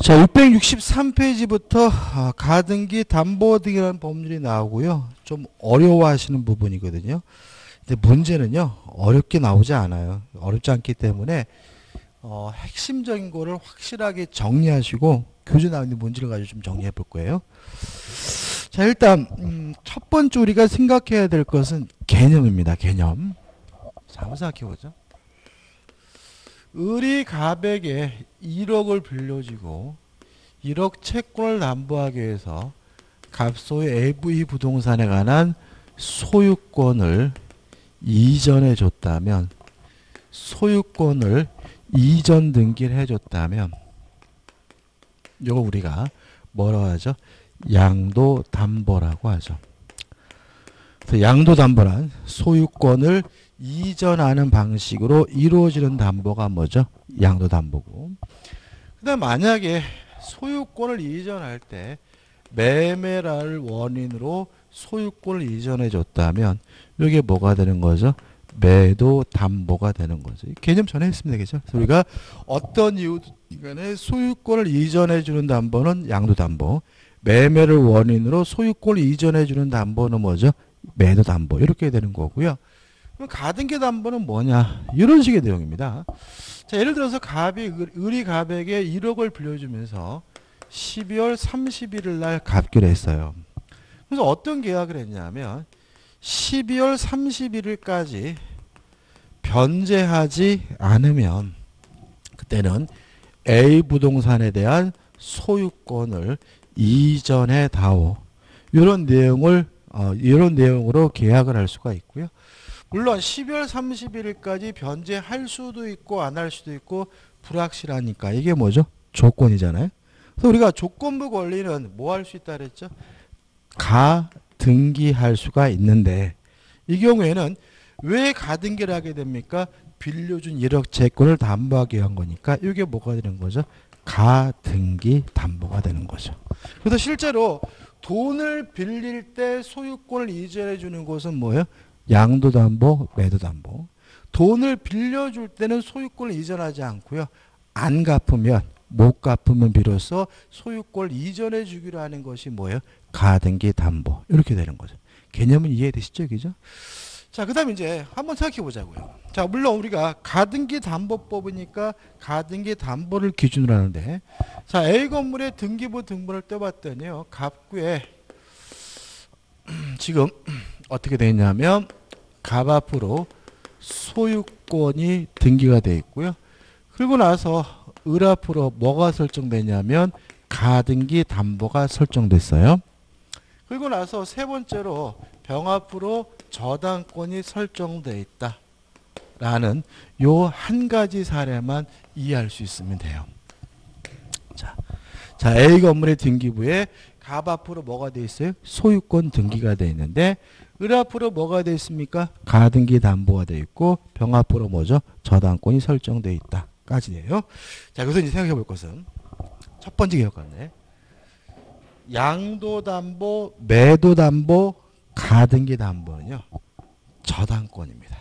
자, 663페이지부터 가등기 담보 등이라는 법률이 나오고요. 좀 어려워하시는 부분이거든요. 근데 문제는요, 어렵게 나오지 않아요. 어렵지 않기 때문에 핵심적인 거를 확실하게 정리하시고 교재 나와 있는 문제를 가지고 좀 정리해 볼 거예요. 자, 일단 첫 번째 우리가 생각해야 될 것은 개념입니다. 개념. 자, 한번 생각해 보죠. 을이 갑에게 1억을 빌려주고 1억 채권을 담보하기 위해서 갑소의 AV 부동산에 관한 소유권을 이전해 줬다면, 소유권을 이전 등기를 해줬다면, 이거 우리가 뭐라고 하죠? 양도담보라고 하죠. 그래서 양도담보란 소유권을 이전하는 방식으로 이루어지는 담보가 뭐죠? 양도담보고. 그 다음 만약에 소유권을 이전할 때 매매를 원인으로 소유권을 이전해 줬다면 이게 뭐가 되는 거죠? 매도담보가 되는 거죠. 개념 전에 했습니다. 그죠? 그래서 우리가 어떤 이유간에 소유권을 이전해 주는 담보는 양도담보, 매매를 원인으로 소유권을 이전해 주는 담보는 뭐죠? 매도담보. 이렇게 되는 거고요. 그럼 가등기 담보는 뭐냐? 이런 식의 내용입니다. 자, 예를 들어서 을이 갑에게 1억을 빌려주면서 12월 31일 날 갚기로 했어요. 그래서 어떤 계약을 했냐면 12월 31일까지 변제하지 않으면 그때는 A 부동산에 대한 소유권을 이전해 다오. 이런 내용으로 계약을 할 수가 있고요. 물론 12월 31일까지 변제할 수도 있고 안 할 수도 있고 불확실하니까 이게 뭐죠? 조건이잖아요. 그래서 우리가 조건부 권리는 뭐 할 수 있다 그랬죠? 가등기할 수가 있는데 이 경우에는 왜 가등기를 하게 됩니까? 빌려준 1억 채권을 담보하기 위한 거니까 이게 뭐가 되는 거죠? 가등기 담보가 되는 거죠. 그래서 실제로 돈을 빌릴 때 소유권을 이전해 주는 곳은 뭐예요? 양도담보, 매도담보. 돈을 빌려줄 때는 소유권을 이전하지 않고요. 안 갚으면, 못 갚으면 비로소 소유권을 이전해 주기로 하는 것이 뭐예요? 가등기 담보. 이렇게 되는 거죠. 개념은 이해되시죠? 그죠? 자, 그 다음에 이제 한번 생각해 보자고요. 자, 물론 우리가 가등기 담보법이니까 가등기 담보를 기준으로 하는데, 자, A 건물의 등기부 등본을 떼봤더니요. 갑구에 지금 어떻게 되어 있냐면 갑 앞으로 소유권이 등기가 되어 있고요. 그리고 나서 을 앞으로 뭐가 설정되냐면 가등기 담보가 설정됐어요. 그리고 나서 세 번째로 병 앞으로 저당권이 설정되어 있다 라는 요 한 가지 사례만 이해할 수 있으면 돼요. 자, A 건물의 등기부에 갑 앞으로 뭐가 되어 있어요? 소유권 등기가 되어 있는데 을 앞으로 뭐가 되어 있습니까? 가등기 담보가 되어 있고 병 앞으로 뭐죠? 저당권이 설정되어 있다 까지 돼요. 자, 그래서 이제 생각해 볼 것은 첫 번째 기억하네. 양도담보, 매도담보, 가등기 담보는요. 저당권입니다.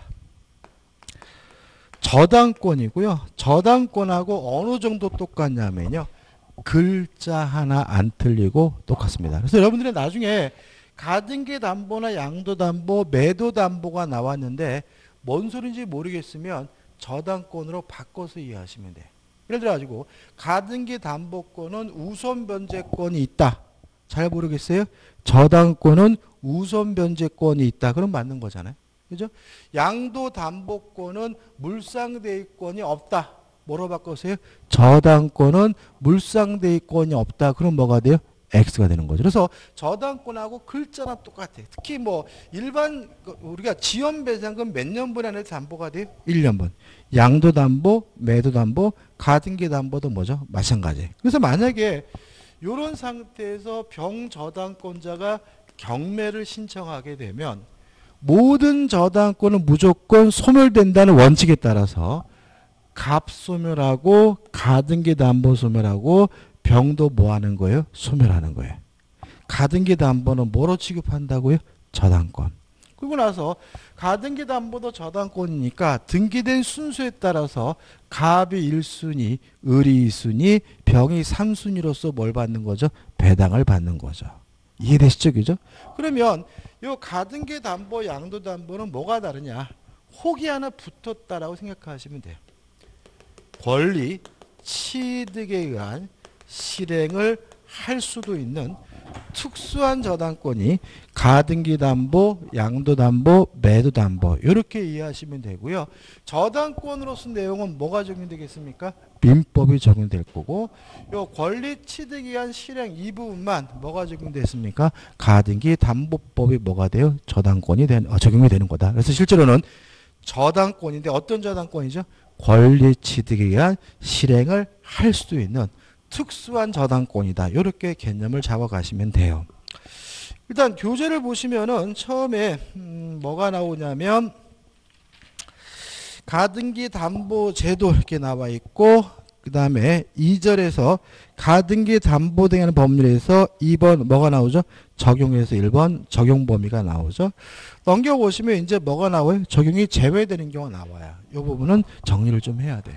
저당권이고요. 저당권하고 어느 정도 똑같냐면요. 글자 하나 안 틀리고 똑같습니다. 그래서 여러분들이 나중에 가등기 담보나 양도 담보, 매도 담보가 나왔는데 뭔 소리인지 모르겠으면 저당권으로 바꿔서 이해하시면 돼요. 예를 들어 가지고 가등기 담보권은 우선 변제권이 있다. 잘 모르겠어요? 저당권은 우선 변제권이 있다. 그럼 맞는 거잖아요. 그죠? 양도 담보권은 물상대위권이 없다. 뭐로 바꿔서요? 저당권은 물상대위권이 없다. 그럼 뭐가 돼요? X가 되는 거죠. 그래서 저당권하고 글자나 똑같아요. 특히 뭐 일반 우리가 지연배상금 몇 년분 안에 담보가 돼요? 1년분. 양도담보, 매도담보, 가등기 담보도 뭐죠? 마찬가지. 그래서 만약에 이런 상태에서 병저당권자가 경매를 신청하게 되면 모든 저당권은 무조건 소멸된다는 원칙에 따라서 갑소멸하고 가등기 담보 소멸하고 병도 뭐 하는 거예요? 소멸하는 거예요. 가등기 담보는 뭐로 취급한다고요? 저당권. 그리고 나서 가등기 담보도 저당권이니까 등기된 순수에 따라서 갑이 1순위, 을이 2순위, 병이 3순위로서 뭘 받는 거죠? 배당을 받는 거죠. 이해되시죠? 그죠? 그러면 이 가등기 담보, 양도 담보는 뭐가 다르냐? 혹이 하나 붙었다라고 생각하시면 돼요. 권리, 취득에 의한 실행을 할 수도 있는 특수한 저당권이 가등기 담보, 양도 담보, 매도 담보 이렇게 이해하시면 되고요. 저당권으로서 내용은 뭐가 적용되겠습니까? 민법이 적용될 거고 요 권리 취득에 의한 실행 이 부분만 뭐가 적용됐습니까? 가등기 담보법이 뭐가 돼요? 적용이 되는 거다. 그래서 실제로는 저당권인데 어떤 저당권이죠? 권리 취득에 의한 실행을 할 수도 있는 특수한 저당권이다. 이렇게 개념을 잡아가시면 돼요. 일단 교재를 보시면은 처음에 뭐가 나오냐면 가등기 담보 제도 이렇게 나와 있고 그 다음에 2절에서 가등기 담보 등하는 법률에서 2번 뭐가 나오죠? 적용에서 1번 적용 범위가 나오죠. 넘겨보시면 이제 뭐가 나와요? 적용이 제외되는 경우가 나와요. 이 부분은 정리를 좀 해야 돼요.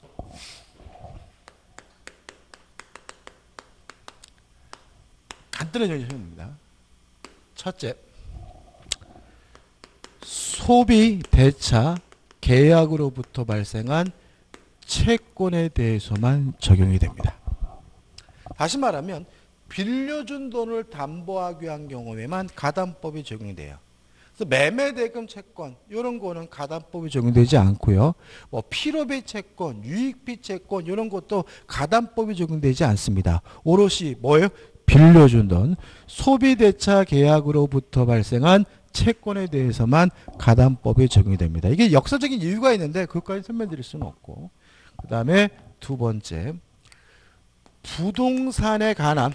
간단한 정리입니다. 첫째, 소비 대차 계약으로부터 발생한 채권에 대해서만 적용이 됩니다. 다시 말하면 빌려준 돈을 담보하기 위한 경우에만 가담법이 적용이 돼요. 그래서 매매대금 채권 이런 거는 가담법이 적용되지 않고요. 뭐 필요비 채권, 유익비 채권 이런 것도 가담법이 적용되지 않습니다. 오롯이 뭐예요? 빌려준 돈, 소비대차 계약으로부터 발생한 채권에 대해서만 가담법이 적용이 됩니다. 이게 역사적인 이유가 있는데 그것까지 설명드릴 수는 없고 그 다음에 두 번째, 부동산에 관한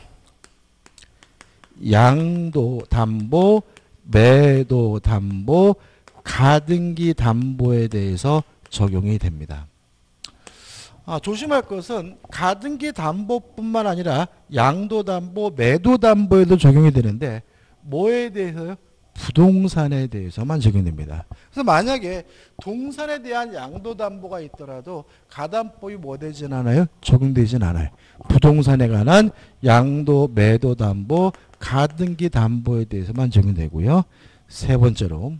양도 담보, 매도 담보, 가등기 담보에 대해서 적용이 됩니다. 조심할 것은 가등기 담보뿐만 아니라 양도 담보, 매도 담보에도 적용이 되는데 뭐에 대해서요? 부동산에 대해서만 적용됩니다. 그래서 만약에 동산에 대한 양도 담보가 있더라도 가담법이 뭐 되진 않아요? 적용되진 않아요. 부동산에 관한 양도, 매도 담보, 가등기 담보에 대해서만 적용되고요. 세 번째로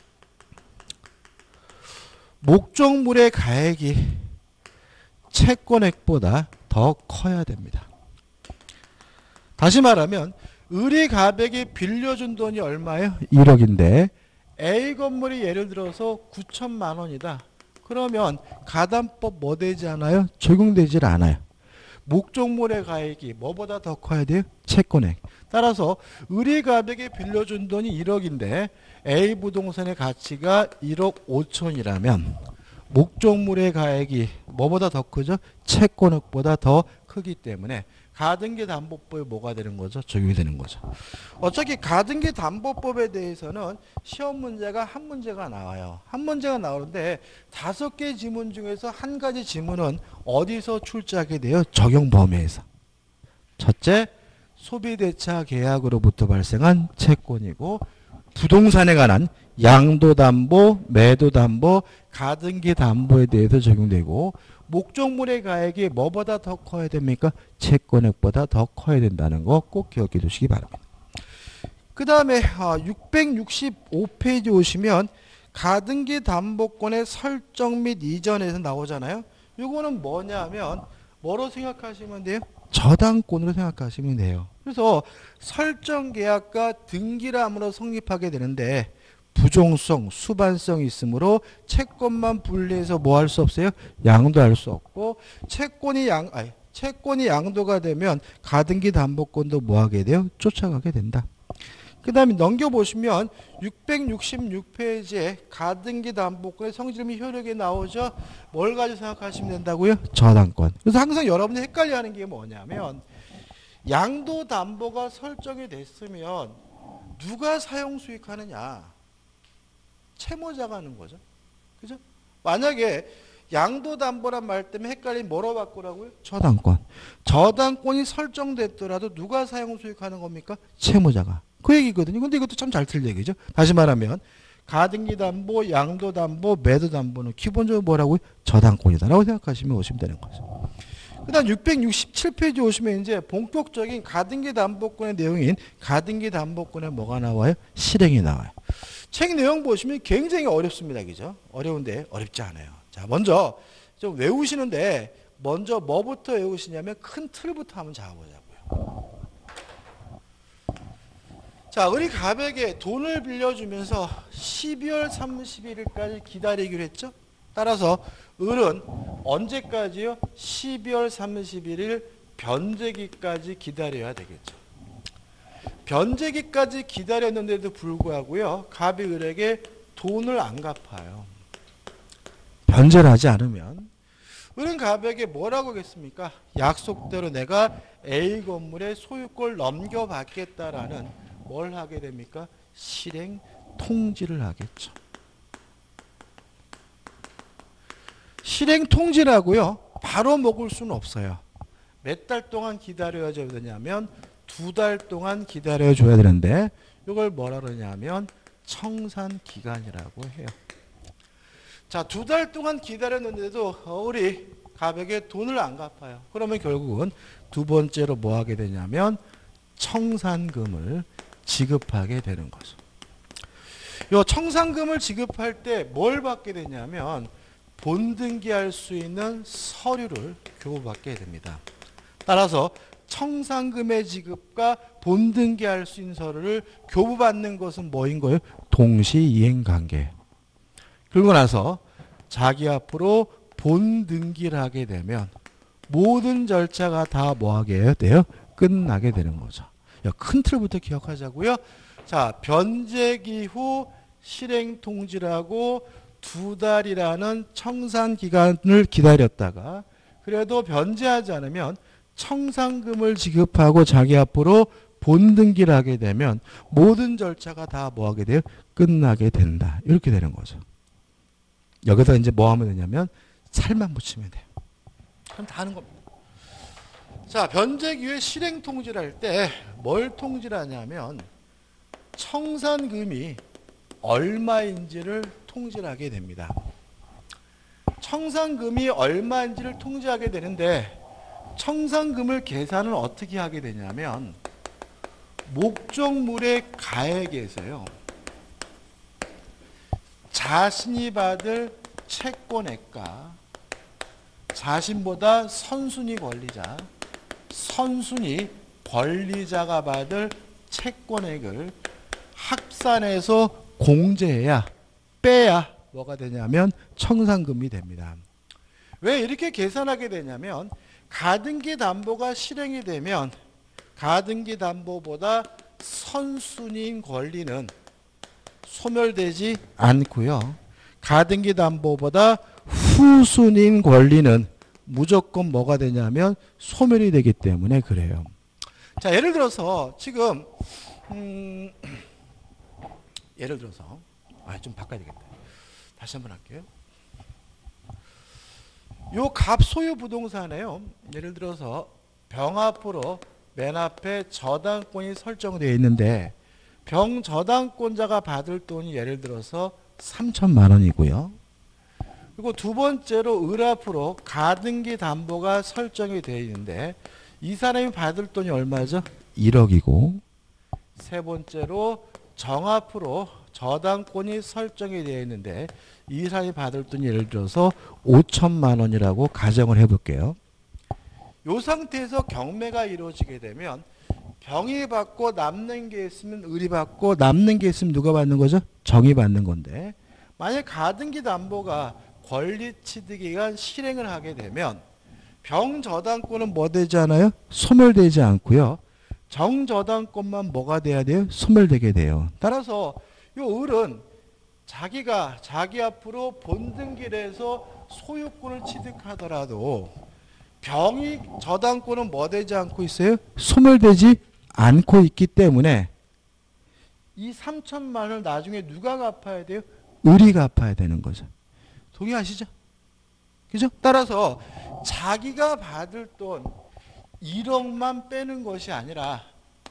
목적물의 가액이 채권액보다 더 커야 됩니다. 다시 말하면 을이 갑에게 빌려준 돈이 얼마예요? 1억인데 A 건물이 예를 들어서 9천만 원이다. 그러면 가담법 뭐 되지 않아요? 적용되질 않아요. 목적물의 가액이 뭐보다 더 커야 돼요? 채권액. 따라서 을이 갑에게 빌려준 돈이 1억인데 A 부동산의 가치가 1억 5천이라면 목적물의 가액이 뭐보다 더 크죠? 채권액보다 더 크기 때문에 가등기 담보법에 뭐가 되는 거죠? 적용이 되는 거죠. 어차피 가등기 담보법에 대해서는 시험 문제가 한 문제가 나와요. 한 문제가 나오는데 5개 지문 중에서 한 가지 지문은 어디서 출제하게 돼요? 적용 범위에서. 첫째, 소비대차 계약으로부터 발생한 채권이고 부동산에 관한 양도담보, 매도담보, 가등기 담보에 대해서 적용되고 목적물의 가액이 뭐보다 더 커야 됩니까? 채권액보다 더 커야 된다는 거 꼭 기억해 두시기 바랍니다. 그 다음에 665페이지 오시면 가등기 담보권의 설정 및 이전에서 나오잖아요. 이거는 뭐냐면 뭐로 생각하시면 돼요? 저당권으로 생각하시면 돼요. 그래서 설정 계약과 등기람으로 성립하게 되는데 부종성, 수반성이 있으므로 채권만 분리해서 뭐 할 수 없어요? 양도할 수 없고 채권이 양도가 되면 가등기 담보권도 뭐 하게 돼요? 쫓아가게 된다. 그 다음에 넘겨보시면 666페이지에 가등기 담보권의 성질 및 효력이 나오죠. 뭘 가지고 생각하시면 된다고요? 저당권. 그래서 항상 여러분이 헷갈려하는 게 뭐냐면 양도 담보가 설정이 됐으면 누가 사용 수익하느냐? 채무자가 하는 거죠. 그죠? 만약에 양도담보란 말 때문에 헷갈리면 뭐로 바꾸라고요? 저당권. 저당권이 설정됐더라도 누가 사용 수익하는 겁니까? 채무자가. 그 얘기거든요. 근데 이것도 참 잘 틀린 얘기죠. 다시 말하면 가등기 담보, 양도 담보, 매도 담보는 기본적으로 뭐라고요? 저당권이다라고 생각하시면 오시면 되는 거죠. 그다음 667페이지 오시면 이제 본격적인 가등기 담보권의 내용인 가등기 담보권에 뭐가 나와요? 실행이 나와요. 책 내용 보시면 굉장히 어렵습니다. 그죠? 어려운데 어렵지 않아요. 자, 먼저 좀 외우시는데 먼저 뭐부터 외우시냐면 큰 틀부터 한번 잡아보자고요. 자, 우리 갑에게 돈을 빌려주면서 12월 31일까지 기다리기로 했죠? 따라서 을은 언제까지요? 12월 31일 변제기까지 기다려야 되겠죠. 변제기까지 기다렸는데도 불구하고요. 갑이 을에게 돈을 안 갚아요. 변제를 하지 않으면 을은 갑에게 뭐라고 하겠습니까? 약속대로 내가 A 건물의 소유권을 넘겨받겠다라는 뭘 하게 됩니까? 실행 통지를 하겠죠. 실행 통지라고요. 바로 먹을 수는 없어요. 몇 달 동안 기다려줘야 되냐면 2달 동안 기다려줘야 되는데 이걸 뭐라 그러냐면 청산기간이라고 해요. 자, 2달 동안 기다렸는데도 우리 갑에게 돈을 안 갚아요. 그러면 결국은 두 번째로 뭐 하게 되냐면 청산금을 지급하게 되는 거죠. 이 청산금을 지급할 때 뭘 받게 되냐면 본등기할 수 있는 서류를 교부받게 됩니다. 따라서 청산금의 지급과 본등기할 수 있는 서류를 교부받는 것은 뭐인 거예요? 동시이행관계. 그러고 나서 자기 앞으로 본등기를 하게 되면 모든 절차가 다 뭐하게 돼요? 끝나게 되는 거죠. 큰 틀부터 기억하자고요. 자, 변제기 후 실행 통지라고 2달이라는 청산 기간을 기다렸다가 그래도 변제하지 않으면 청산금을 지급하고 자기 앞으로 본등기를 하게 되면 모든 절차가 다 뭐하게 돼요? 끝나게 된다. 이렇게 되는 거죠. 여기다 이제 뭐 하면 되냐면 살만 붙이면 돼요. 그럼 다 하는 겁니다. 자, 변제기 후에 실행 통지를 할 때 뭘 통지를 하냐면 청산금이 얼마인지를 통지를 하게 됩니다. 청산금이 얼마인지를 통지하게 되는데 청산금을 계산을 어떻게 하게 되냐면 목적물의 가액에서요. 자신이 받을 채권액과 자신보다 선순위 권리자, 선순위 권리자가 받을 채권액을 합산해서 공제해야 빼야 뭐가 되냐면 청산금이 됩니다. 왜 이렇게 계산하게 되냐면 가등기 담보가 실행이 되면 가등기 담보보다 선순위인 권리는 소멸되지 않고요. 가등기 담보보다 후순위인 권리는 무조건 뭐가 되냐면 소멸이 되기 때문에 그래요. 자, 예를 들어서 지금 예를 들어서 좀 바꿔야 되겠다. 다시 한번 할게요. 요 갑 소유 부동산에요. 예를 들어서 병 앞으로 맨 앞에 저당권이 설정되어 있는데 병 저당권자가 받을 돈이 예를 들어서 3천만 원이고요. 그리고 두 번째로 을 앞으로 가등기 담보가 설정이 되어 있는데 이 사람이 받을 돈이 얼마죠? 1억이고 세 번째로 정 앞으로 저당권이 설정이 되어 있는데 이 사람이 받을 돈이 예를 들어서 5천만 원이라고 가정을 해볼게요. 이 상태에서 경매가 이루어지게 되면 병이 받고 남는 게 있으면 을이 받고 남는 게 있으면 누가 받는 거죠? 정이 받는 건데 만약 가등기 담보가 권리 취득기간 실행을 하게 되면 병 저당권은 뭐 되지 않아요? 소멸되지 않고요. 정 저당권만 뭐가 돼야 돼요? 소멸되게 돼요. 따라서 요 을은 자기가 자기 앞으로 본등기를 해서 소유권을 취득하더라도 병이 저당권은 뭐 되지 않고 있어요? 소멸되지 않고 있기 때문에 이 3천만 원을 나중에 누가 갚아야 돼요? 을이 갚아야 되는 거죠. 동의하시죠? 그죠? 따라서 자기가 받을 돈 1억만 빼는 것이 아니라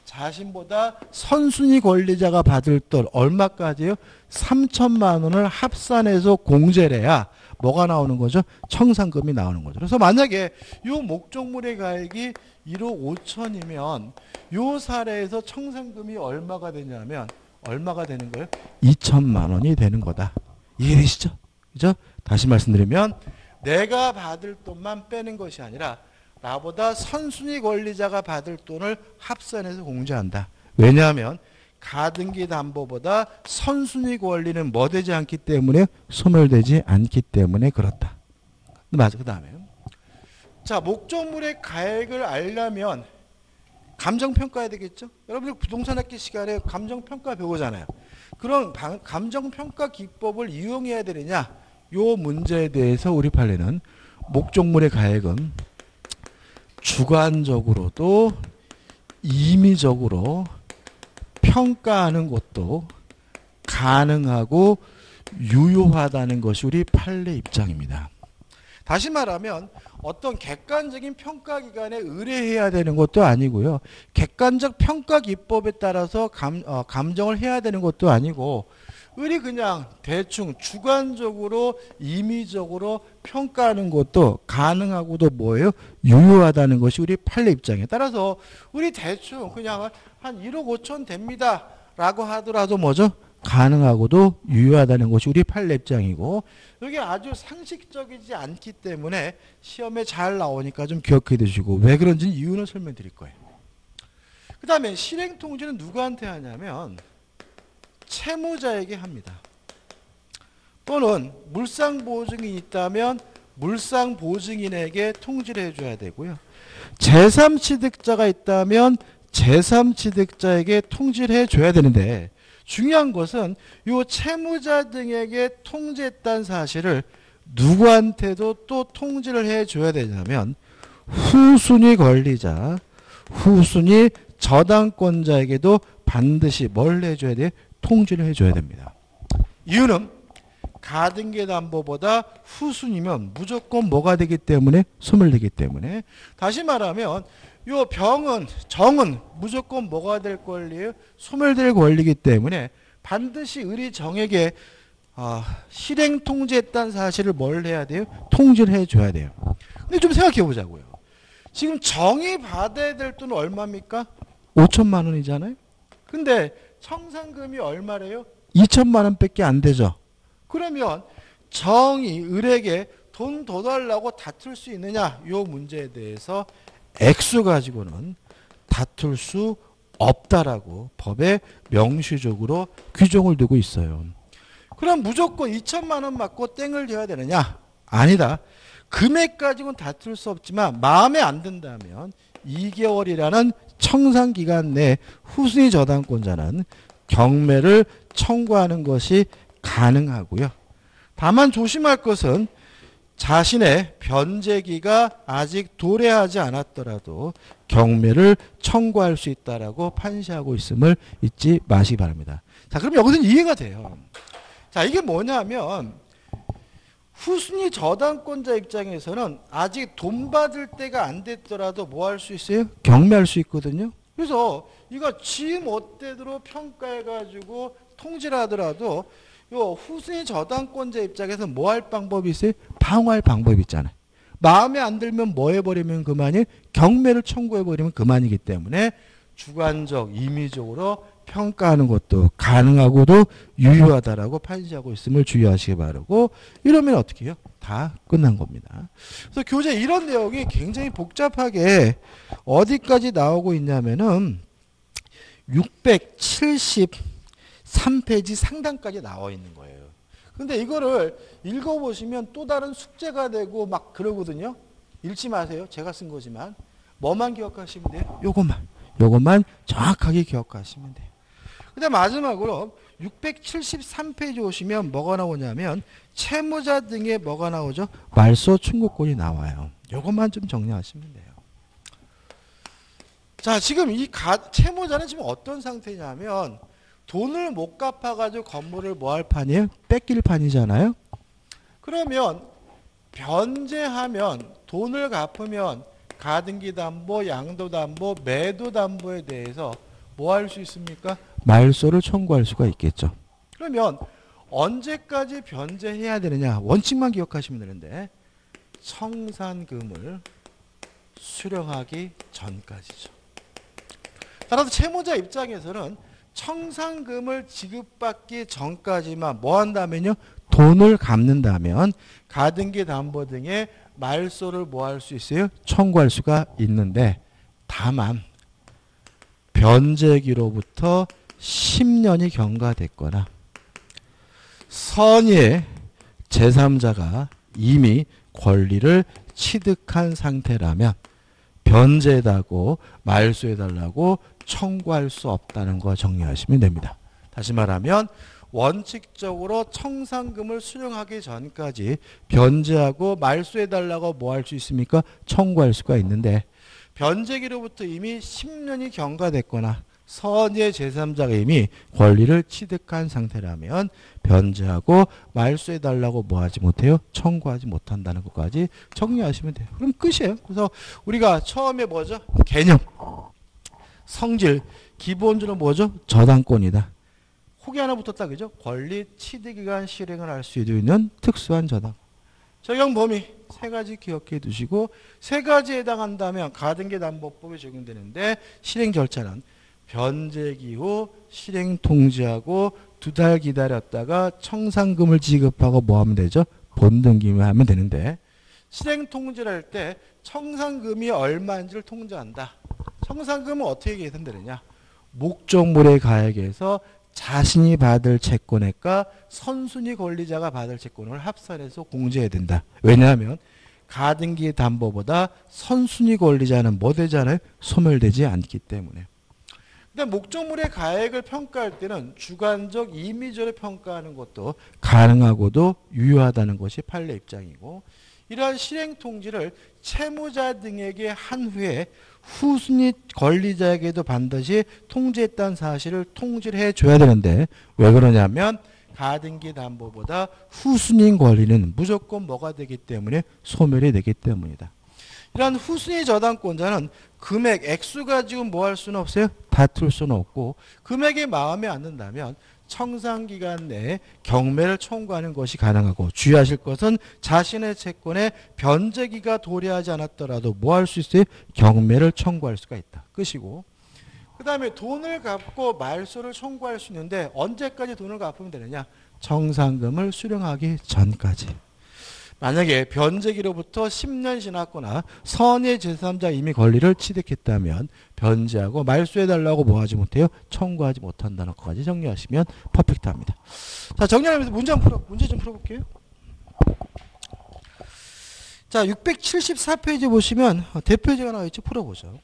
자신보다 선순위 권리자가 받을 돈 얼마까지요? 3천만 원을 합산해서 공제를 해야 뭐가 나오는 거죠? 청산금이 나오는 거죠. 그래서 만약에 이 목적물의 가액이 1억 5천이면 이 사례에서 청산금이 얼마가 되냐면 얼마가 되는 거예요? 2천만 원이 되는 거다. 이해되시죠? 그죠? 다시 말씀드리면 내가 받을 돈만 빼는 것이 아니라 나보다 선순위 권리자가 받을 돈을 합산해서 공제한다. 왜냐하면 가등기 담보보다 선순위 권리는 뭐 되지 않기 때문에 소멸되지 않기 때문에 그렇다. 맞아. 그 다음에 자, 목적물의 가액을 알려면 감정평가해야 되겠죠? 여러분들 부동산학기 시간에 감정평가 배우잖아요. 그런 감정평가 기법을 이용해야 되느냐? 요 문제에 대해서 우리 판례는 목적물의 가액은 주관적으로도 임의적으로 평가하는 것도 가능하고 유효하다는 것이 우리 판례 입장입니다. 다시 말하면 어떤 객관적인 평가 기관에 의뢰해야 되는 것도 아니고요. 객관적 평가 기법에 따라서 감정을 해야 되는 것도 아니고 우리 그냥 대충 주관적으로 임의적으로 평가하는 것도 가능하고도 뭐예요? 유효하다는 것이 우리 판례 입장이에요. 따라서 우리 대충 그냥 한 1억 5천 됩니다 라고 하더라도 뭐죠? 가능하고도 유효하다는 것이 우리 판례 입장이고 이게 아주 상식적이지 않기 때문에 시험에 잘 나오니까 좀 기억해 두시고 왜 그런지 이유는 설명드릴 거예요. 그 다음에 실행통지는 누구한테 하냐면 채무자에게 합니다. 또는 물상보증인이 있다면 물상보증인에게 통지를 해줘야 되고요. 제3취득자가 있다면 제3취득자에게 통지를 해줘야 되는데 중요한 것은 이 채무자 등에게 통지했다는 사실을 누구한테도 또 통지를 해줘야 되냐면 후순위 권리자, 후순위 저당권자에게도 반드시 뭘 해줘야 돼요? 통지를 해줘야 됩니다. 이유는 가등기 담보보다 후순위면 무조건 뭐가 되기 때문에 소멸되기 때문에 다시 말하면 요 정은 무조건 뭐가 될 권리예요? 소멸될 권리이기 때문에 반드시 의리 정에게 실행 통지했다는 사실을 뭘 해야 돼요? 통지를 해줘야 돼요. 근데 좀 생각해 보자고요. 지금 정이 받아야 될 돈은 얼마입니까? 5천만 원이잖아요. 근데 청산금이 얼마래요? 2천만 원밖에 안 되죠. 그러면 정이 을에게 돈 더 달라고 다툴 수 있느냐? 이 문제에 대해서 액수 가지고는 다툴 수 없다라고 법에 명시적으로 규정을 두고 있어요. 그럼 무조건 2천만 원 맞고 땡을 지어야 되느냐? 아니다. 금액 가지고는 다툴 수 없지만 마음에 안 든다면 2개월이라는 청산기간 내 후순위 저당권자는 경매를 청구하는 것이 가능하고요. 다만 조심할 것은 자신의 변제기가 아직 도래하지 않았더라도 경매를 청구할 수 있다라고 판시하고 있음을 잊지 마시기 바랍니다. 자, 그럼 여기서는 이해가 돼요. 자, 이게 뭐냐면 후순위 저당권자 입장에서는 아직 돈 받을 때가 안 됐더라도 뭐 할 수 있어요? 경매할 수 있거든요. 그래서 이거 지 멋대로 평가해가지고 통지를 하더라도 요 후순위 저당권자 입장에서 뭐 할 방법이 있어요? 방어할 방법이 있잖아요. 마음에 안 들면 뭐 해버리면 그만이 경매를 청구해버리면 그만이기 때문에 주관적, 임의적으로 평가하는 것도 가능하고도 유효하다라고 판시하고 있음을 주의하시기 바라고 이러면 어떻게 해요? 다 끝난 겁니다. 그래서 교재 이런 내용이 굉장히 복잡하게 어디까지 나오고 있냐면은 673페이지 상단까지 나와 있는 거예요. 근데 이거를 읽어보시면 또 다른 숙제가 되고 막 그러거든요. 읽지 마세요. 제가 쓴 거지만. 뭐만 기억하시면 돼요? 요것만 정확하게 기억하시면 돼요. 그 다음 마지막으로 673페이지 오시면 뭐가 나오냐면 채무자 등의 뭐가 나오죠? 말소 충고권이 나와요. 요것만 좀 정리하시면 돼요. 자, 지금 이 채무자는 지금 어떤 상태냐면 돈을 못 갚아가지고 건물을 뭐 할 판이에요? 뺏길 판이잖아요. 그러면 변제하면 돈을 갚으면 가등기 담보, 양도 담보, 매도 담보에 대해서 뭐 할 수 있습니까? 말소를 청구할 수가 있겠죠. 그러면 언제까지 변제해야 되느냐? 원칙만 기억하시면 되는데 청산금을 수령하기 전까지죠. 따라서 채무자 입장에서는 청산금을 지급받기 전까지만 뭐 한다면요? 돈을 갚는다면 가등기 담보 등의 말소를 뭐 할 수 있어요? 청구할 수가 있는데 다만 변제기로부터 10년이 경과됐거나 선의의 제3자가 이미 권리를 취득한 상태라면 변제해달라고 말소해달라고 청구할 수 없다는 거 정리하시면 됩니다. 다시 말하면 원칙적으로 청산금을 수령하기 전까지 변제하고 말소해달라고 뭐 할 수 있습니까? 청구할 수가 있는데 변제기로부터 이미 10년이 경과됐거나 선의의 제3자가 이미 권리를 취득한 상태라면 변제하고 말소해달라고 뭐 하지 못해요? 청구하지 못한다는 것까지 정리하시면 돼요. 그럼 끝이에요. 그래서 우리가 처음에 뭐죠? 개념, 성질, 기본적으로 뭐죠? 저당권이다. 혹이 하나 붙었다 그죠? 권리 취득기간 실행을 할 수 있는 특수한 저당. 적용 범위 세 가지 기억해 두시고 세 가지에 해당한다면 가등기 담보법에 적용되는데 실행 절차는 변제기 후 실행 통지하고 2달 기다렸다가 청산금을 지급하고 뭐 하면 되죠? 본등기만 하면 되는데 실행 통지를 할 때 청산금이 얼마인지를 통지한다. 청산금은 어떻게 계산되느냐? 목적물의 가액에서 자신이 받을 채권액과 선순위 권리자가 받을 채권을 합산해서 공제해야 된다. 왜냐하면 가등기 담보보다 선순위 권리자는 뭐 되잖아요? 소멸되지 않기 때문에. 근데 목적물의 가액을 평가할 때는 주관적 임의적으로 평가하는 것도 가능하고도 유효하다는 것이 판례 입장이고 이러한 실행 통지를 채무자 등에게 한 후에 후순위 권리자에게도 반드시 통지했다는 사실을 통지를 해줘야 되는데 왜 그러냐면 가등기 담보보다 후순위 권리는 무조건 뭐가 되기 때문에 소멸이 되기 때문이다. 이러한 후순위 저당권자는 금액, 액수 가지고 뭐 할 수는 없어요? 다툴 수는 없고 금액이 마음에 안 든다면 청산기간 내에 경매를 청구하는 것이 가능하고 주의하실 것은 자신의 채권에 변제기가 도래하지 않았더라도 뭐 할 수 있어요? 경매를 청구할 수가 있다. 끝이고 그 다음에 돈을 갚고 말소를 청구할 수 있는데 언제까지 돈을 갚으면 되느냐? 청산금을 수령하기 전까지. 만약에 변제기로부터 10년 지났거나 선의 제3자 이미 권리를 취득했다면 변제하고 말소해달라고 뭐 하지 못해요? 청구하지 못한다는 것까지 정리하시면 퍼펙트합니다. 자, 정리하면서 문제 좀 풀어볼게요. 자, 674페이지 보시면 대표제가 나와있죠. 풀어보죠.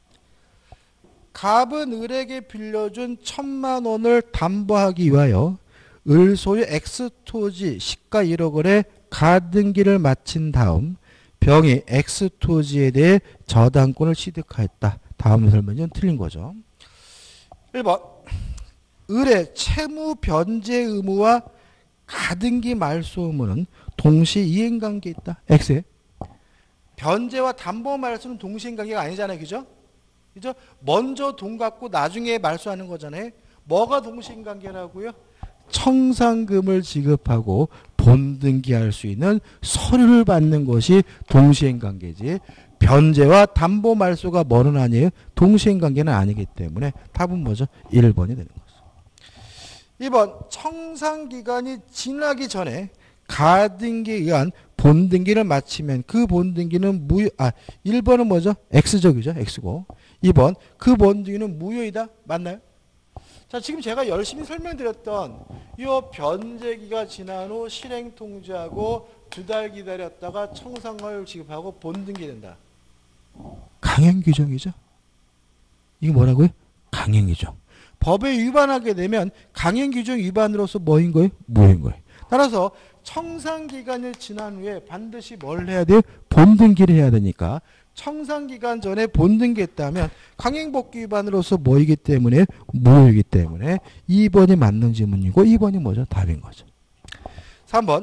갑은 을에게 빌려준 1,000만 원을 담보하기 위하여 을 소유 X토지 시가 1억 원에 가등기를 마친 다음 병이 X토지에 대해 저당권을 취득하였다. 다음 설명은 틀린 거죠. 1번 을의 채무 변제 의무와 가등기 말소 의무는 동시 이행관계에 있다. X에 변제와 담보 말소는 동시 이행관계가 아니잖아요. 그죠? 그죠? 먼저 돈 갖고 나중에 말소하는 거잖아요. 뭐가 동시 이행관계라고요? 청산금을 지급하고 본등기할 수 있는 서류를 받는 것이 동시행관계지 변제와 담보 말소가 뭐는 아니에요? 동시행관계는 아니기 때문에 답은 뭐죠? 1번이 되는 거죠. 2번 청산기간이 지나기 전에 가등기에 의한 본등기를 마치면 그 본등기는 1번은 뭐죠? X적이죠. X고 2번 그 본등기는 무효이다. 맞나요? 자, 지금 제가 열심히 설명드렸던 이 변제기가 지난 후 실행 통지하고 2달 기다렸다가 청산금을 지급하고 본등기 된다. 강행 규정이죠. 이게 뭐라고요? 강행 규정. 법에 위반하게 되면 강행 규정 위반으로서 뭐인 거예요? 무효인 거예요. 따라서 청산기간이 지난 후에 반드시 뭘 해야 돼요? 본등기를 해야 되니까 청산기간 전에 본등기했다면 강행법규 위반으로서 뭐이기 때문에 무효이기 때문에 2번이 맞는 질문이고 2번이 뭐죠? 답인 거죠. 3번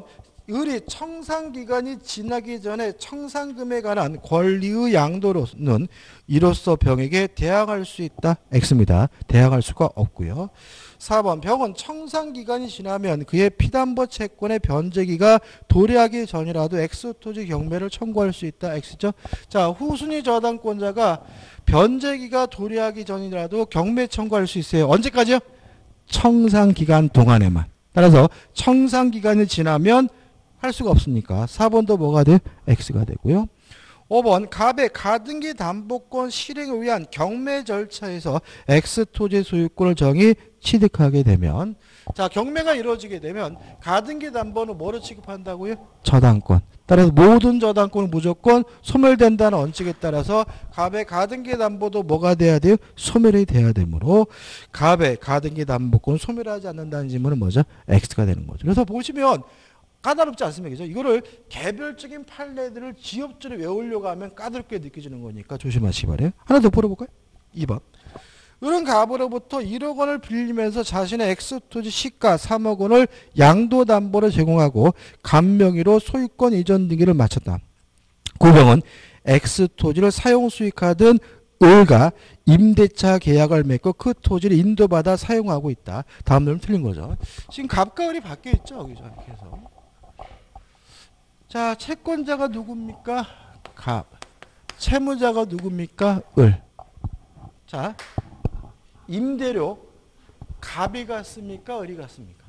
을이 청산기간이 지나기 전에 청산금에 관한 권리의 양도로는 이로써 병에게 대항할 수 있다. X입니다. 대항할 수가 없고요. 4번 병은 청산기간이 지나면 그의 피담보 채권의 변제기가 도래하기 전이라도 X토지 경매를 청구할 수 있다. X죠. 자, 후순위 저당권자가 변제기가 도래하기 전이라도 경매 청구할 수 있어요. 언제까지요? 청산기간 동안에만. 따라서 청산기간이 지나면 할 수가 없으니까 4번도 뭐가 돼? X가 되고요. 5번 갑의 가등기 담보권 실행을 위한 경매 절차에서 X토지 소유권을 정의 취득하게 되면 자 경매가 이루어지게 되면 가등기 담보는 뭐로 취급한다고요? 저당권. 따라서 모든 저당권은 무조건 소멸된다는 원칙에 따라서 갑의 가등기 담보도 뭐가 돼야 돼요? 소멸이 돼야 되므로 갑의 가등기 담보권 소멸하지 않는다는 질문은 뭐죠? X가 되는 거죠. 그래서 보시면 까다롭지 않습니까? 그죠? 이거를 개별적인 판례들을 지엽적으로 외우려고 하면 까다롭게 느껴지는 거니까 조심하시기 바래요. 하나 더 풀어볼까요? 2번. 을은 갑으로부터 1억 원을 빌리면서 자신의 X토지 시가 3억 원을 양도담보로 제공하고 갑 명의로 소유권 이전 등기를 마쳤다. 고병은 X토지를 사용 수익하던 을과 임대차 계약을 맺고 그 토지를 인도받아 사용하고 있다. 다음 놈은 틀린 거죠. 지금 갑과 을이 바뀌어 있죠. 여기서 이렇게 해서. 자, 채권자가 누굽니까? 갑. 채무자가 누굽니까? 을. 자, 임대료 갑이 갔습니까? 을이 갔습니까?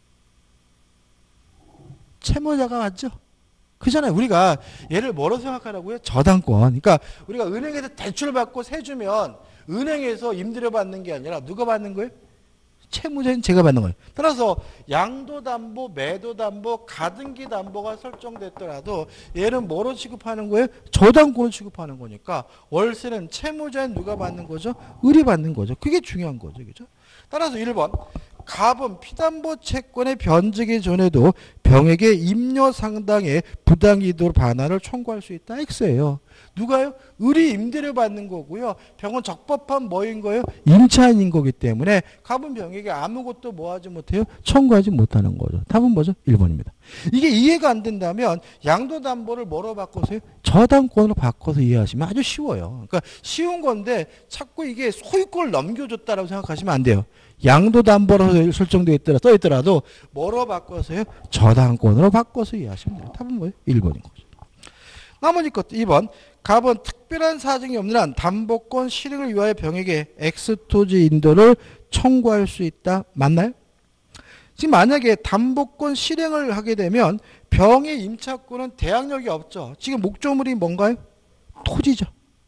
채무자가 맞죠? 그잖아요. 우리가 얘를 뭐로 생각하라고요? 저당권. 그러니까 우리가 은행에서 대출 받고 세 주면 은행에서 임대료 받는 게 아니라 누가 받는 거예요? 채무자인 제가 받는 거예요. 따라서 양도담보, 매도담보, 가등기담보가 설정됐더라도 얘는 뭐로 취급하는 거예요? 저당권을 취급하는 거니까 월세는 채무자인 누가 받는 거죠? 을이 받는 거죠. 그게 중요한 거죠. 그죠? 따라서 1번 갑은 피담보 채권의 변제기 전에도 병에게 임료 상당의 부당이도 반환을 청구할 수 있다. X예요. 누가요? 을이 임대료 받는 거고요. 병은 적법한 뭐인 거예요? 임차인인 거기 때문에 갑은 병에게 아무것도 뭐 하지 못해요? 청구하지 못하는 거죠. 답은 뭐죠? 1번입니다. 이게 이해가 안 된다면 양도담보를 뭐로 바꿔서요? 저당권으로 바꿔서 이해하시면 아주 쉬워요. 그러니까 쉬운 건데 자꾸 이게 소유권을 넘겨줬다라고 생각하시면 안 돼요. 양도담보로 설정되어 있더라도 뭐로 바꿔서요? 저당권으로 바꿔서 이해하시면 돼요. 답은 뭐예요? 1번인 거죠. 나머지 것 2번 갑은 특별한 사정이 없는 한 담보권 실행을 위하여 병에게 X토지 인도를 청구할 수 있다. 맞나요? 지금 만약에 담보권 실행을 하게 되면 병의 임차권은 대항력이 없죠. 지금 목조물이 뭔가요? 토지죠.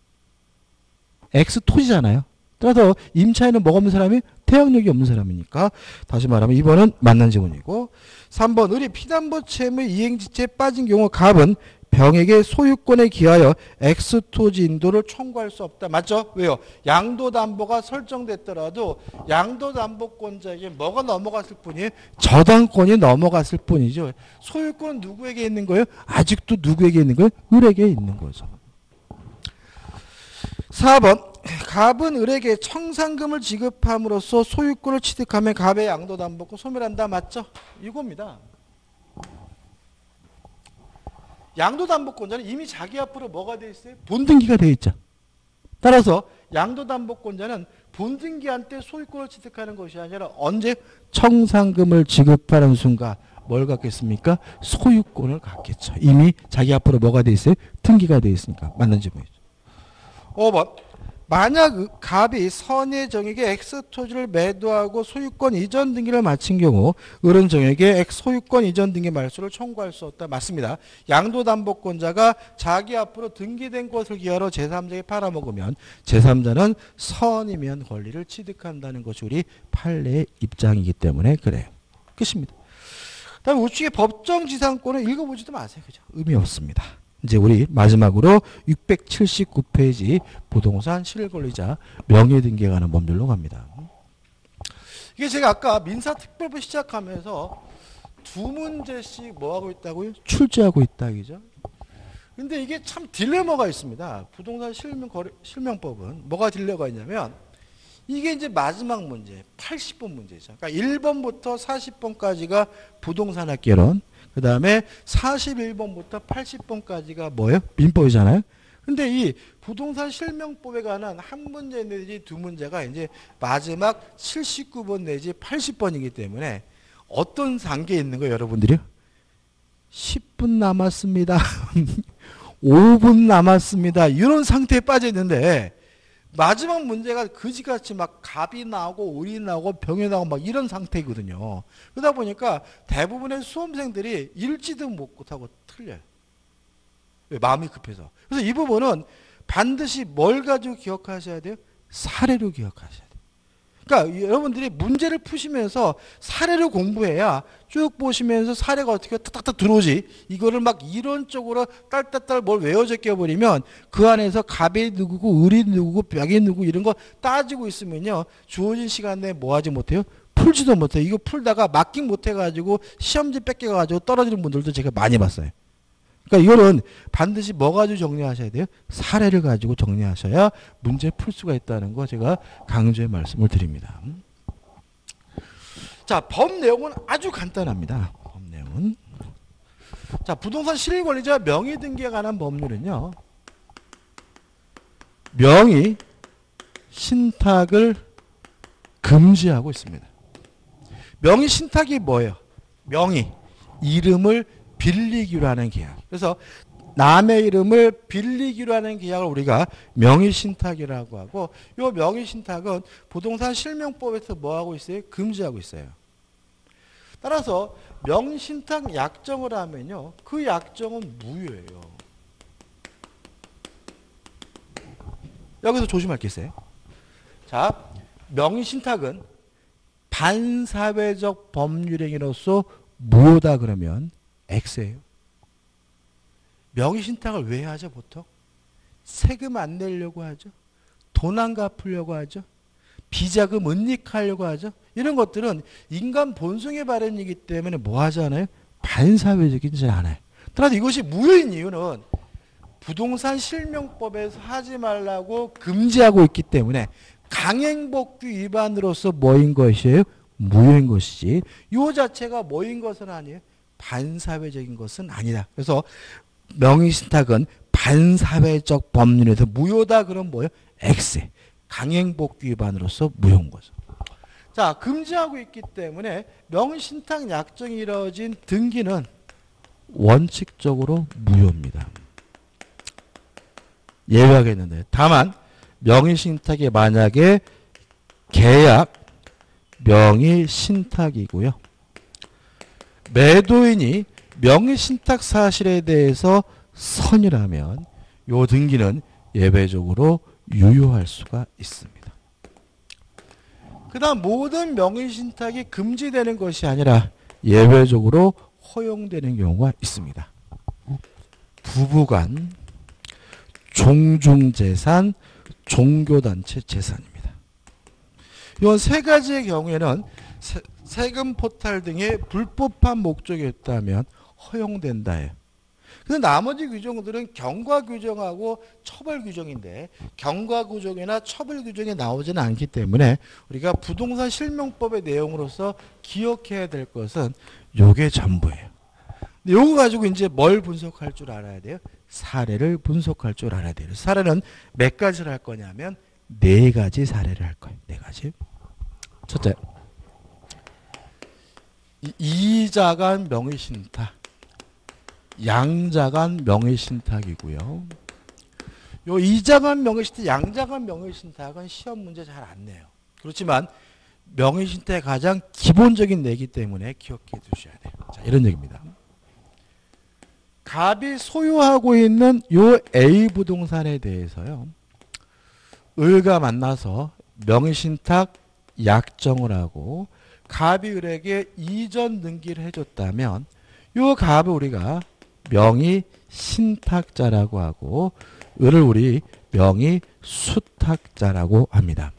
X토지잖아요. 따라서 임차인은 뭐가 없는 사람이? 대항력이 없는 사람이니까 다시 말하면 2번은 맞는 질문이고 3번 을이 피담보 채무 이행지체에 빠진 경우 갑은 병에게 소유권에 기하여 X토지 인도를 청구할 수 없다. 맞죠? 왜요? 양도담보가 설정됐더라도 양도담보권자에게 뭐가 넘어갔을 뿐이에요? 저당권이 넘어갔을 뿐이죠. 소유권은 누구에게 있는 거예요? 아직도 누구에게 있는 거예요? 을에게 있는 거죠. 4번 갑은 을에게 청산금을 지급함으로써 소유권을 취득하면 갑의 양도담보권 소멸한다. 맞죠? 이겁니다. 양도담보권자는 이미 자기 앞으로 뭐가 돼 있어요? 본등기가 돼 있죠. 따라서 양도담보권자는 본등기한테 소유권을 취득하는 것이 아니라 언제 청산금을 지급하는 순간 뭘 갖겠습니까? 소유권을 갖겠죠. 이미 자기 앞으로 뭐가 돼 있어요? 등기가 돼 있으니까. 맞는 질문이죠. 5번 만약 갑이 선의 정에게 X토지를 매도하고 소유권 이전 등기를 마친 경우 을은 정에게 소유권 이전 등기 말소를 청구할 수 없다. 맞습니다. 양도담보권자가 자기 앞으로 등기된 것을 기하로 제3자에게 팔아먹으면 제3자는 선이면 권리를 취득한다는 것이 우리 판례의 입장이기 때문에 그래요. 끝입니다. 다음 우측의 법정지상권을 읽어보지도 마세요. 그죠? 의미 없습니다. 이제 우리 마지막으로 679페이지 부동산 실권리자 명예등기에 관한 법률로 갑니다. 이게 제가 아까 민사특별법 시작하면서 두 문제씩 뭐하고 있다고요? 출제하고 있다. 그죠? 근데 이게 참 딜레마가 있습니다. 부동산 실명법은 뭐가 딜레마가 있냐면 이게 이제 마지막 문제 80번 문제죠. 그러니까 1번부터 40번까지가 부동산 학개론 그 다음에 41번부터 80번까지가 뭐예요? 민법이잖아요. 근데 이 부동산 실명법에 관한 한 문제 내지 두 문제가 이제 마지막 79번 내지 80번이기 때문에 어떤 단계에 있는 거예요, 여러분들이요? 10분 남았습니다. 5분 남았습니다. 이런 상태에 빠져 있는데 마지막 문제가 그지같이 막 갑이 나오고 을이 나오고 병이 나오고 막 이런 상태거든요. 그러다 보니까 대부분의 수험생들이 읽지도 못하고 틀려요. 왜? 마음이 급해서. 그래서 이 부분은 반드시 뭘 가지고 기억하셔야 돼요? 사례로 기억하셔야 돼요. 그러니까 여러분들이 문제를 푸시면서 사례를 공부해야 쭉 보시면서 사례가 어떻게 딱딱딱 들어오지. 이거를 막 이론적으로 딸딸딸 뭘 외워 제껴버리면 그 안에서 갑이 누구고 을이 누구고 벽이 누구 이런 거 따지고 있으면요. 주어진 시간 내에 뭐 하지 못해요? 풀지도 못해요. 이거 풀다가 마킹 못해가지고 시험지 뺏겨가지고 떨어지는 분들도 제가 많이 봤어요. 그러니까 이거는 반드시 뭐 가지고 정리하셔야 돼요? 사례를 가지고 정리하셔야 문제 풀 수가 있다는 거 제가 강조해 말씀을 드립니다. 자, 법 내용은 아주 간단합니다. 법 내용은. 자, 부동산 실권리자 명의 등기에 관한 법률은요. 명의 신탁을 금지하고 있습니다. 명의 신탁이 뭐예요? 명의, 이름을 빌리기로 하는 계약. 그래서 남의 이름을 빌리기로 하는 계약을 우리가 명의신탁이라고 하고, 이 명의신탁은 부동산 실명법에서 뭐 하고 있어요? 금지하고 있어요. 따라서 명의신탁 약정을 하면요, 그 약정은 무효예요. 여기서 조심할 게 있어요. 자, 명의신탁은 반사회적 법률행위로서 무효다 그러면 X예요. 명의신탁을 왜 하죠, 보통? 세금 안 내려고 하죠. 돈 안 갚으려고 하죠. 비자금 은닉하려고 하죠. 이런 것들은 인간 본성의 발현이기 때문에 뭐 하잖아요? 반사회적이지 않아요. 따라서 이것이 무효인 이유는 부동산 실명법에서 하지 말라고 금지하고 있기 때문에 강행법규 위반으로서 뭐인 것이에요? 무효인 것이지. 이 자체가 뭐인 것은 아니에요. 반사회적인 것은 아니다. 그래서 명의신탁은 반사회적 법률에서 무효다. 그럼 뭐예요? X. 강행법규 위반으로서 무효인 거죠. 자, 금지하고 있기 때문에 명의신탁 약정이 이루어진 등기는 원칙적으로 무효입니다. 예외가 있는데, 다만 명의신탁이 만약에 계약 명의신탁이고요. 매도인이 명의신탁 사실에 대해서 선이라면 이 등기는 예외적으로 유효할 수가 있습니다. 그 다음 모든 명의신탁이 금지되는 것이 아니라 예외적으로 허용되는 경우가 있습니다. 부부간, 종중재산, 종교단체 재산입니다. 이 세 가지의 경우에는 세금 포탈 등의 불법한 목적이 있다면 허용된다예요. 근데 나머지 규정들은 경과 규정하고 처벌 규정인데 경과 규정이나 처벌 규정이 나오지는 않기 때문에 우리가 부동산 실명법의 내용으로서 기억해야 될 것은 요게 전부예요. 요거 가지고 이제 뭘 분석할 줄 알아야 돼요? 사례를 분석할 줄 알아야 돼요. 사례는 몇 가지를 할 거냐면 네 가지 사례를 할 거예요. 네 가지. 첫째, 이자간 명의신탁, 양자간 명의신탁이고요. 요 이자간 명의신탁, 양자간 명의신탁은 시험 문제 잘 안 내요. 그렇지만 명의신탁의 가장 기본적인 내기 때문에 기억해 두셔야 돼요. 자, 이런 얘기입니다. 갑이 소유하고 있는 요 A 부동산에 대해서요, 을과 만나서 명의신탁 약정을 하고 갑이 을에게 이전 등기를 해줬다면 요 갑을 우리가 명의신탁자라고 하고 을을 우리 명의수탁자라고 합니다.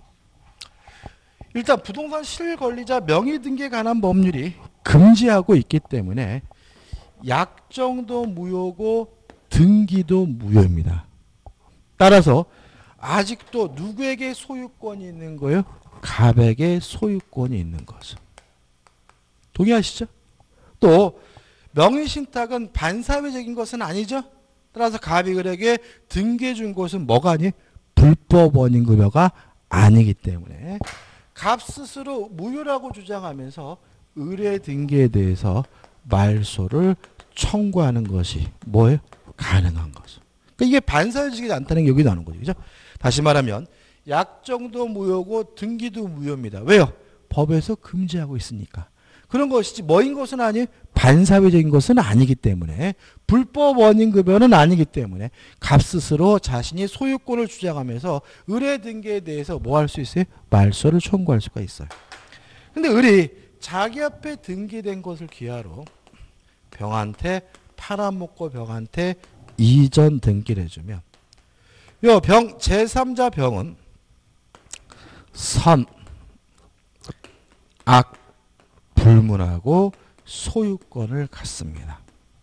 일단 부동산 실권리자 명의등기에 관한 법률이 금지하고 있기 때문에 약정도 무효고 등기도 무효입니다. 따라서 아직도 누구에게 소유권이 있는 거예요? 갑에게 소유권이 있는 거죠. 동의하시죠? 또 명의신탁은 반사회적인 것은 아니죠. 따라서 갑이 을에게 등기해 준 것은 뭐가 아니? 불법 원인급여가 아니기 때문에 갑 스스로 무효라고 주장하면서 을의 등기에 대해서 말소를 청구하는 것이 뭐예요? 가능한 거죠. 그러니까 이게 반사회적이지 않다는 게 여기 나오는 거죠. 그죠? 다시 말하면 약정도 무효고 등기도 무효입니다. 왜요? 법에서 금지하고 있으니까. 그런 것이지 뭐인 것은 아니에요? 반사회적인 것은 아니기 때문에 불법 원인급여는 아니기 때문에 갑 스스로 자신이 소유권을 주장하면서 을의 등기에 대해서 뭐 할 수 있어요? 말소를 청구할 수가 있어요. 근데 을이 자기 앞에 등기된 것을 기하로 병한테 팔아먹고 병한테 이전 등기를 해주면 요 병 제3자 병은 선, 악, 불문하고 소유권을 갖습니다.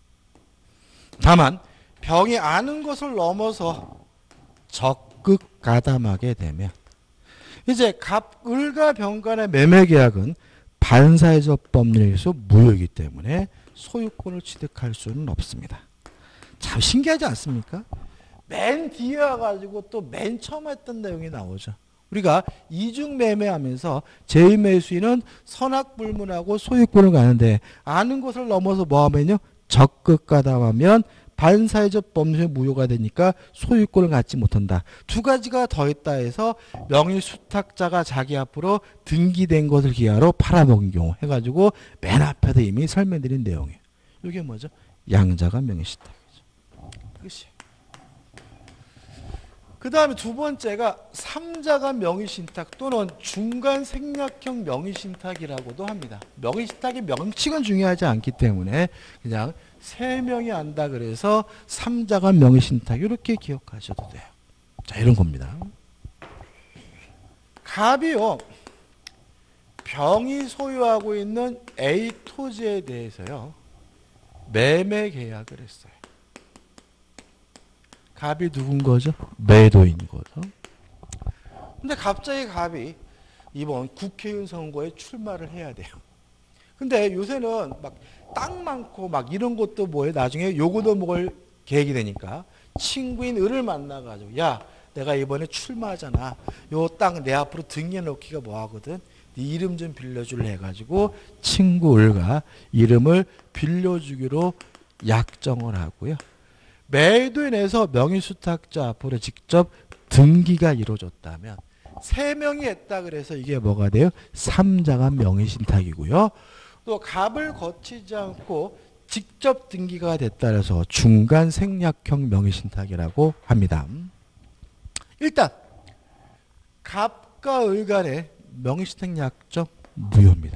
다만 병이 아는 것을 넘어서 적극 가담하게 되면 이제 갑, 을과 병 간의 매매 계약은 반사회적 법률에 의해서 무효이기 때문에 소유권을 취득할 수는 없습니다. 참 신기하지 않습니까? 맨 뒤에 와가지고 또 맨 처음 했던 내용이 나오죠. 우리가 이중 매매하면서 제2매수인은 선악불문하고 소유권을 가는데 아는 것을 넘어서 뭐하면요? 적극 가담하면 반사회적 법률에 무효가 되니까 소유권을 갖지 못한다. 두 가지가 더 있다 해서 명의수탁자가 자기 앞으로 등기된 것을 기하로 팔아먹은 경우 해가지고 맨 앞에도 이미 설명드린 내용이에요. 이게 뭐죠? 양자가 명의신탁이죠. 그것이. 그 다음에 두 번째가 삼자가 명의신탁 또는 중간 생략형 명의신탁이라고도 합니다. 명의신탁의 명칭은 중요하지 않기 때문에 그냥 세 명이 안다 그래서 삼자가 명의신탁 이렇게 기억하셔도 돼요. 자, 이런 겁니다. 갑이요. 병이 소유하고 있는 A 토지에 대해서요. 매매 계약을 했어요. 갑이 누군 거죠? 매도인 거죠. 근데 갑자기 갑이 이번 국회의원 선거에 출마를 해야 돼요. 근데 요새는 막 땅 많고 막 이런 것도 뭐예요? 나중에 요거도 먹을 계획이 되니까 친구인 을을 만나가지고 야, 내가 이번에 출마하잖아. 요 땅 내 앞으로 등기해 놓기가 뭐하거든? 네 이름 좀 빌려줄래 해가지고 친구 을과 이름을 빌려주기로 약정을 하고요. 매도인에서 명의수탁자 앞으로 직접 등기가 이루어졌다면 세 명이 했다 그래서 이게 뭐가 돼요? 삼자가 명의신탁이고요. 또 갑을 거치지 않고 직접 등기가 됐다 그래서 중간 생략형 명의신탁이라고 합니다. 일단 갑과 을 간의 명의신탁 약정 무효입니다.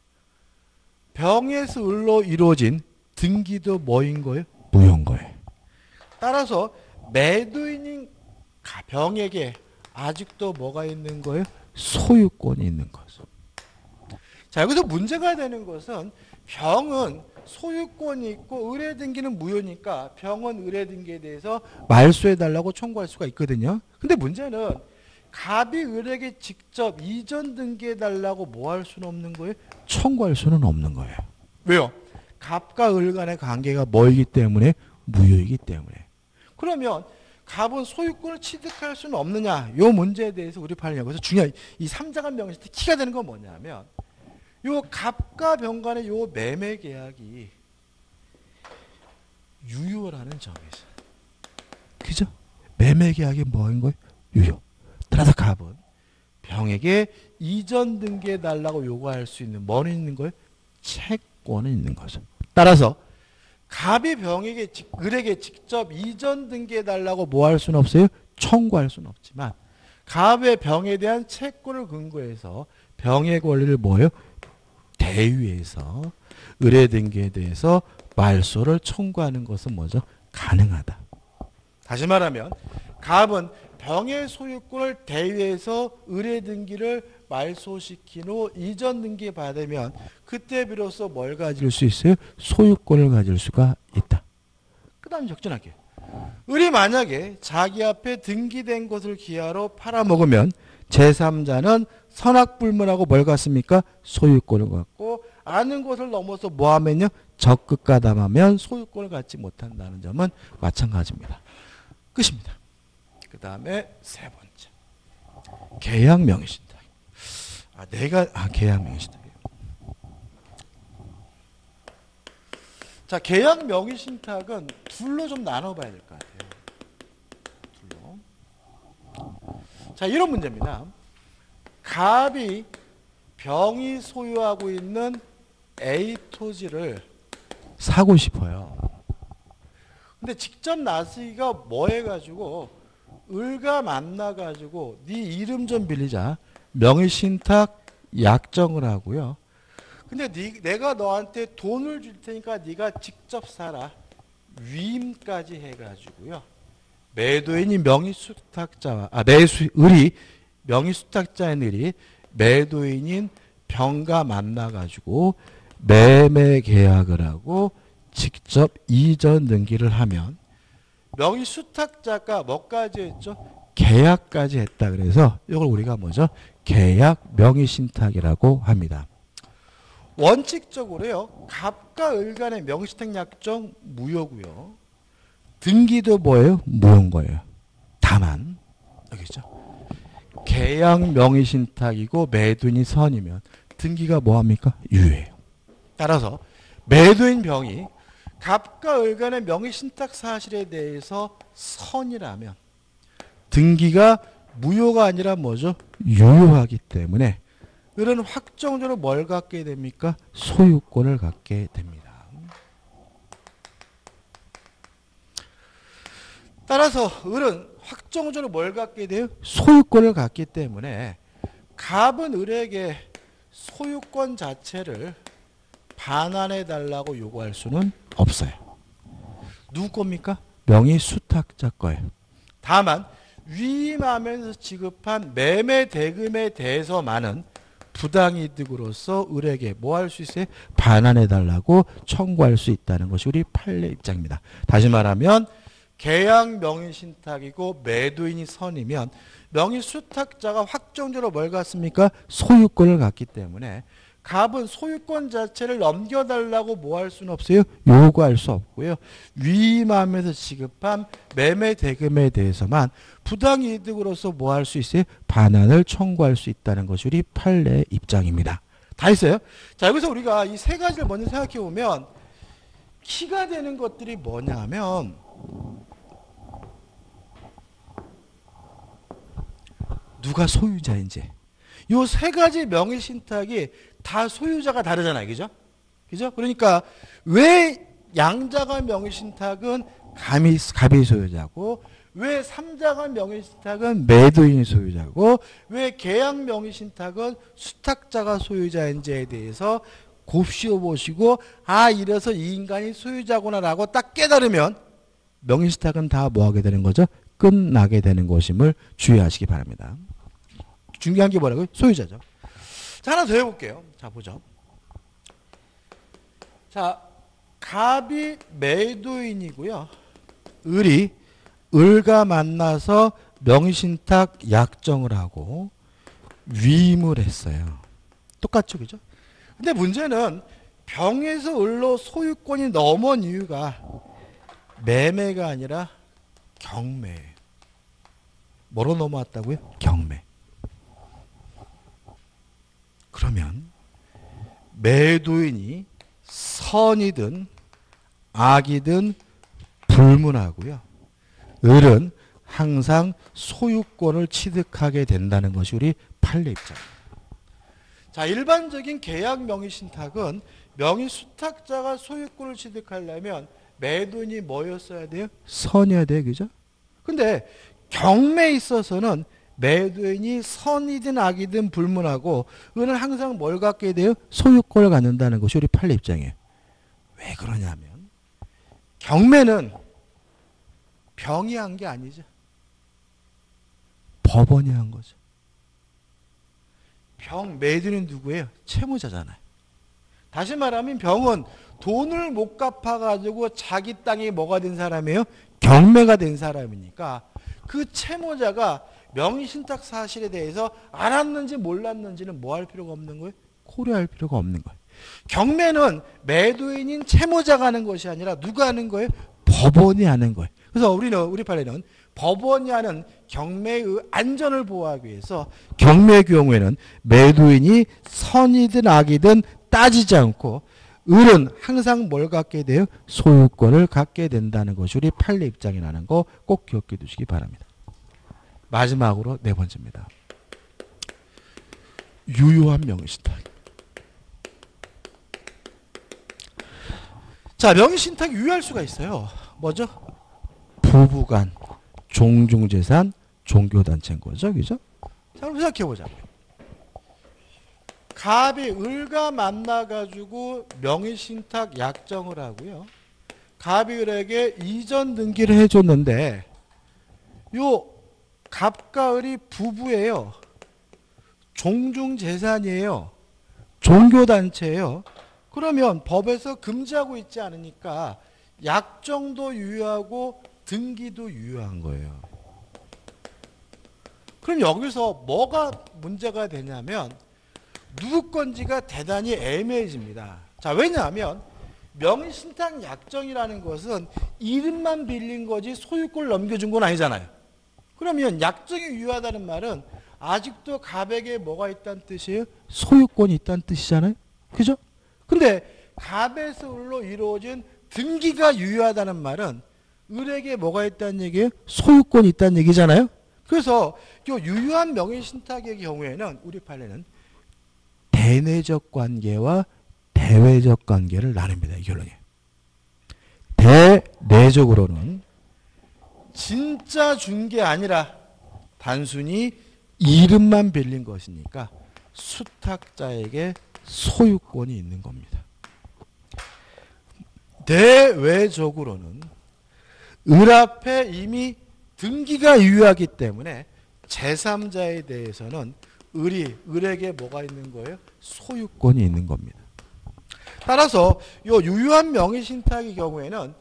병에서 을로 이루어진 등기도 뭐인 거예요? 무효인 거예요. 따라서 매도인인 병에게 아직도 뭐가 있는 거예요? 소유권이 있는 거죠. 자, 여기서 문제가 되는 것은 병은 소유권이 있고 의뢰 등기는 무효니까 병은 의뢰 등기에 대해서 말소해달라고 청구할 수가 있거든요. 근데 문제는 갑이 을에게 직접 이전 등기해달라고 뭐 할 수는 없는 거예요? 청구할 수는 없는 거예요. 왜요? 갑과 을 간의 관계가 뭐이기 때문에? 무효이기 때문에. 그러면 갑은 소유권을 취득할 수는 없느냐? 이 문제에 대해서 우리 판례에서 중요한 이 삼자가 명의신탁 키가 되는 건 뭐냐면 요 갑과 병 간의 요 매매 계약이 유효라는 점이죠. 그죠? 매매 계약이 뭐인 거예요? 유효. 따라서 갑은 병에게 이전 등기해 달라고 요구할 수 있는 뭐는 있는 거예요? 채권은 있는 거죠. 따라서 갑이 병에게 을에게 직접 이전 등기해 달라고 뭐 할 수는 없어요? 청구할 수는 없지만 갑의 병에 대한 채권을 근거해서 병의 권리를 뭐예요? 대위에서 의뢰 등기에 대해서 말소를 청구하는 것은 뭐죠? 가능하다. 다시 말하면 갑은 병의 소유권을 대위에서 의뢰 등기를 말소시킨 후 이전 등기 받으면 그때 비로소 뭘 가질 수 있어요? 소유권을 가질 수가 있다. 그 다음 적절하게 을이 만약에 자기 앞에 등기된 것을 기하로 팔아먹으면 제3자는 선악불문하고 뭘 갖습니까? 소유권을 갖고 아는 것을 넘어서 뭐하면요? 적극 가담하면 소유권을 갖지 못한다는 점은 마찬가지입니다. 끝입니다. 그 다음에 세 번째. 계약 명의신탁. 계약 명의신탁이에요. 자, 계약 명의신탁은 둘로 좀 나눠봐야 될 것 같아요. 둘로. 자, 이런 문제입니다. 갑이 병이 소유하고 있는 A 토지를 사고 싶어요. 근데 직접 나서기가 뭐 해가지고 을과 만나가지고 네 이름 좀 빌리자. 명의신탁 약정을 하고요. 근데 내가 너한테 돈을 줄 테니까 네가 직접 사라. 위임까지 해가지고요. 매도인이 명의수탁자와 을이 명의수탁자인 을이 매도인인 병과 만나가지고 매매 계약을 하고 직접 이전 등기를 하면 명의수탁자가 뭐까지 했죠? 계약까지 했다. 그래서 이걸 우리가 뭐죠? 계약 명의신탁이라고 합니다. 원칙적으로요. 갑과 을 간의 명의신탁 약정 무효고요. 등기도 뭐예요? 무효인 거예요. 다만 여기죠. 계약 명의신탁이고 매도인이 선이면 등기가 뭐합니까? 유효해요. 따라서 매도인 병이 갑과 을 간의 명의신탁 사실에 대해서 선이라면 등기가 무효가 아니라 뭐죠? 유효하기 때문에 을은 확정적으로 뭘 갖게 됩니까? 소유권을 갖게 됩니다. 따라서 을은 확정적으로 뭘 갖게 돼요? 소유권을 갖기 때문에 갑은 을에게 소유권 자체를 반환해 달라고 요구할 수는 없어요. 누구 겁니까? 명의수탁자 거예요. 다만 위임하면서 지급한 매매 대금에 대해서만은 부당이득으로서 을에게 뭐 할 수 있어요? 반환해 달라고 청구할 수 있다는 것이 우리 판례 입장입니다. 다시 말하면 계약 명의신탁이고 매도인이 선이면 명의수탁자가 확정적으로 뭘 갖습니까? 소유권을 갖기 때문에 갑은 소유권 자체를 넘겨달라고 뭐 할 수는 없어요? 요구할 수 없고요. 위임하면서 지급한 매매 대금에 대해서만 부당이득으로서 뭐 할 수 있어요? 반환을 청구할 수 있다는 것이 우리 판례 입장입니다. 다 있어요? 자, 여기서 우리가 이 세 가지를 먼저 생각해 보면 키가 되는 것들이 뭐냐 하면 누가 소유자인지. 요 세 가지 명의신탁이 다 소유자가 다르잖아요. 그죠? 그죠? 그러니까 왜 양자가 명의신탁은 갑이 소유자고 왜 삼자가 명의신탁은 매도인이 소유자고 왜 계약 명의신탁은 수탁자가 소유자인지에 대해서 곱씹어 보시고 이래서 이 인간이 소유자구나라고 딱 깨달으면 명의신탁은 다 뭐하게 되는 거죠? 끝나게 되는 것임을 주의하시기 바랍니다. 중요한 게 뭐라고요? 소유자죠. 자, 하나 더 해볼게요. 자, 보죠. 자, 갑이 매도인이고요. 을이 을과 만나서 명의신탁 약정을 하고 위임을 했어요. 똑같죠, 그죠? 근데 문제는 병에서 을로 소유권이 넘어온 이유가 매매가 아니라 경매예요. 뭐로 넘어왔다고요? 경매. 그러면 매도인이 선이든 악이든 불문하고요. 을은 항상 소유권을 취득하게 된다는 것이 우리 판례 입장입니다. 자, 일반적인 계약 명의신탁은 명의수탁자가 소유권을 취득하려면 매도인이 뭐였어야 돼요? 선이어야 돼요. 그죠? 근데 경매에 있어서는 매도인이 선이든 악이든 불문하고 을은 항상 뭘 갖게 돼요? 소유권을 갖는다는 것이 우리 판례 입장이에요. 왜 그러냐면 경매는 병이 한 게 아니죠. 법원이 한 거죠. 매도인은 누구예요? 채무자잖아요. 다시 말하면 병은 돈을 못 갚아가지고 자기 땅이 뭐가 된 사람이에요? 경매가 된 사람이니까 그 채무자가 명의신탁 사실에 대해서 알았는지 몰랐는지는 뭐 할 필요가 없는 거예요? 고려할 필요가 없는 거예요. 경매는 매도인인 채무자가 하는 것이 아니라 누가 하는 거예요? 법원이 하는 거예요. 그래서 우리 판례는 법원이 하는 경매의 안전을 보호하기 위해서 경매의 경우에는 매도인이 선이든 악이든 따지지 않고 을은 항상 뭘 갖게 돼요? 소유권을 갖게 된다는 것이 우리 판례 입장이라는 거 꼭 기억해 두시기 바랍니다. 마지막으로 네 번째입니다. 유효한 명의신탁. 자, 명의신탁이 유효할 수가 있어요. 뭐죠? 부부간, 종중재산, 종교단체인 거죠. 그죠? 자, 그럼 생각해보자고요. 갑이 을과 만나가지고 명의신탁 약정을 하고요. 갑이 을에게 이전 등기를 해줬는데 요 갑과 을이 부부예요. 종중재산이에요. 종교단체예요. 그러면 법에서 금지하고 있지 않으니까 약정도 유효하고 등기도 유효한 거예요. 그럼 여기서 뭐가 문제가 되냐면 누구 건지가 대단히 애매해집니다. 자, 왜냐하면 명의신탁 약정이라는 것은 이름만 빌린 거지 소유권을 넘겨준 건 아니잖아요. 그러면 약정이 유효하다는 말은 아직도 갑에게 뭐가 있다는 뜻이에요? 소유권이 있다는 뜻이잖아요. 그죠? 근데 갑에서 을로 이루어진 등기가 유효하다는 말은 을에게 뭐가 있다는 얘기예요? 소유권이 있다는 얘기잖아요. 그래서 이 유효한 명의신탁의 경우에는 우리 판례는 대내적 관계와 대외적 관계를 나눕니다. 이 결론이에요. 대내적으로는 진짜 준 게 아니라 단순히 이름만 빌린 것이니까 수탁자에게 소유권이 있는 겁니다. 대외적으로는 을 앞에 이미 등기가 유효하기 때문에 제3자에 대해서는 을에게 뭐가 있는 거예요? 소유권이 있는 겁니다. 따라서 이 유효한 명의신탁의 경우에는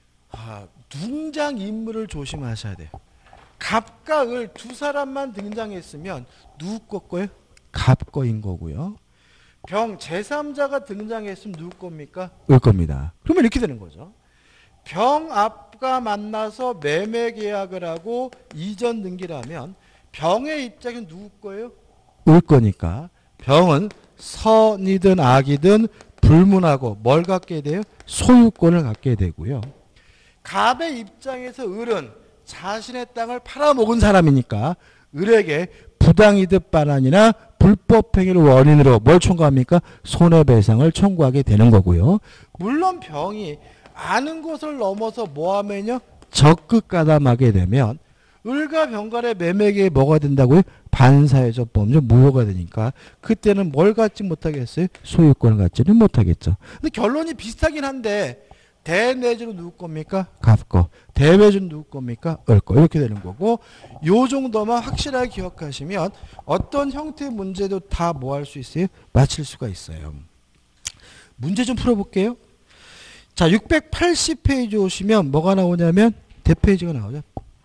등장인물을 조심하셔야 돼요. 갑과 을 두 사람만 등장했으면 누구 거예요? 갑 거인 거고요. 병 제3자가 등장했으면 누구 겁니까? 을 겁니다. 그러면 이렇게 되는 거죠. 병 앞과 만나서 매매 계약을 하고 이전 등기를 하면 병의 입장은 누구 거예요? 을 거니까 병은 선이든 악이든 불문하고 뭘 갖게 돼요? 소유권을 갖게 되고요. 갑의 입장에서 을은 자신의 땅을 팔아먹은 사람이니까 을에게 부당이득 반환이나 불법행위를 원인으로 뭘 청구합니까? 손해배상을 청구하게 되는 거고요. 물론 병이 아는 것을 넘어서 뭐하면요? 적극 가담하게 되면 을과 병 간의 매매계에 뭐가 된다고요? 반사회적 범죄 무효가 되니까 그때는 뭘 갖지 못하겠어요? 소유권을 갖지는 못하겠죠. 근데 결론이 비슷하긴 한데 대내적으로 누구 겁니까? 갑 거. 대외적으로 누구 겁니까? 을 거. 이렇게 되는 거고 요 정도만 확실하게 기억하시면 어떤 형태의 문제도 다 뭐 할 수 있어요? 맞힐 수가 있어요. 문제 좀 풀어볼게요. 자, 680페이지 오시면 뭐가 나오냐면 대페이지가 나오죠.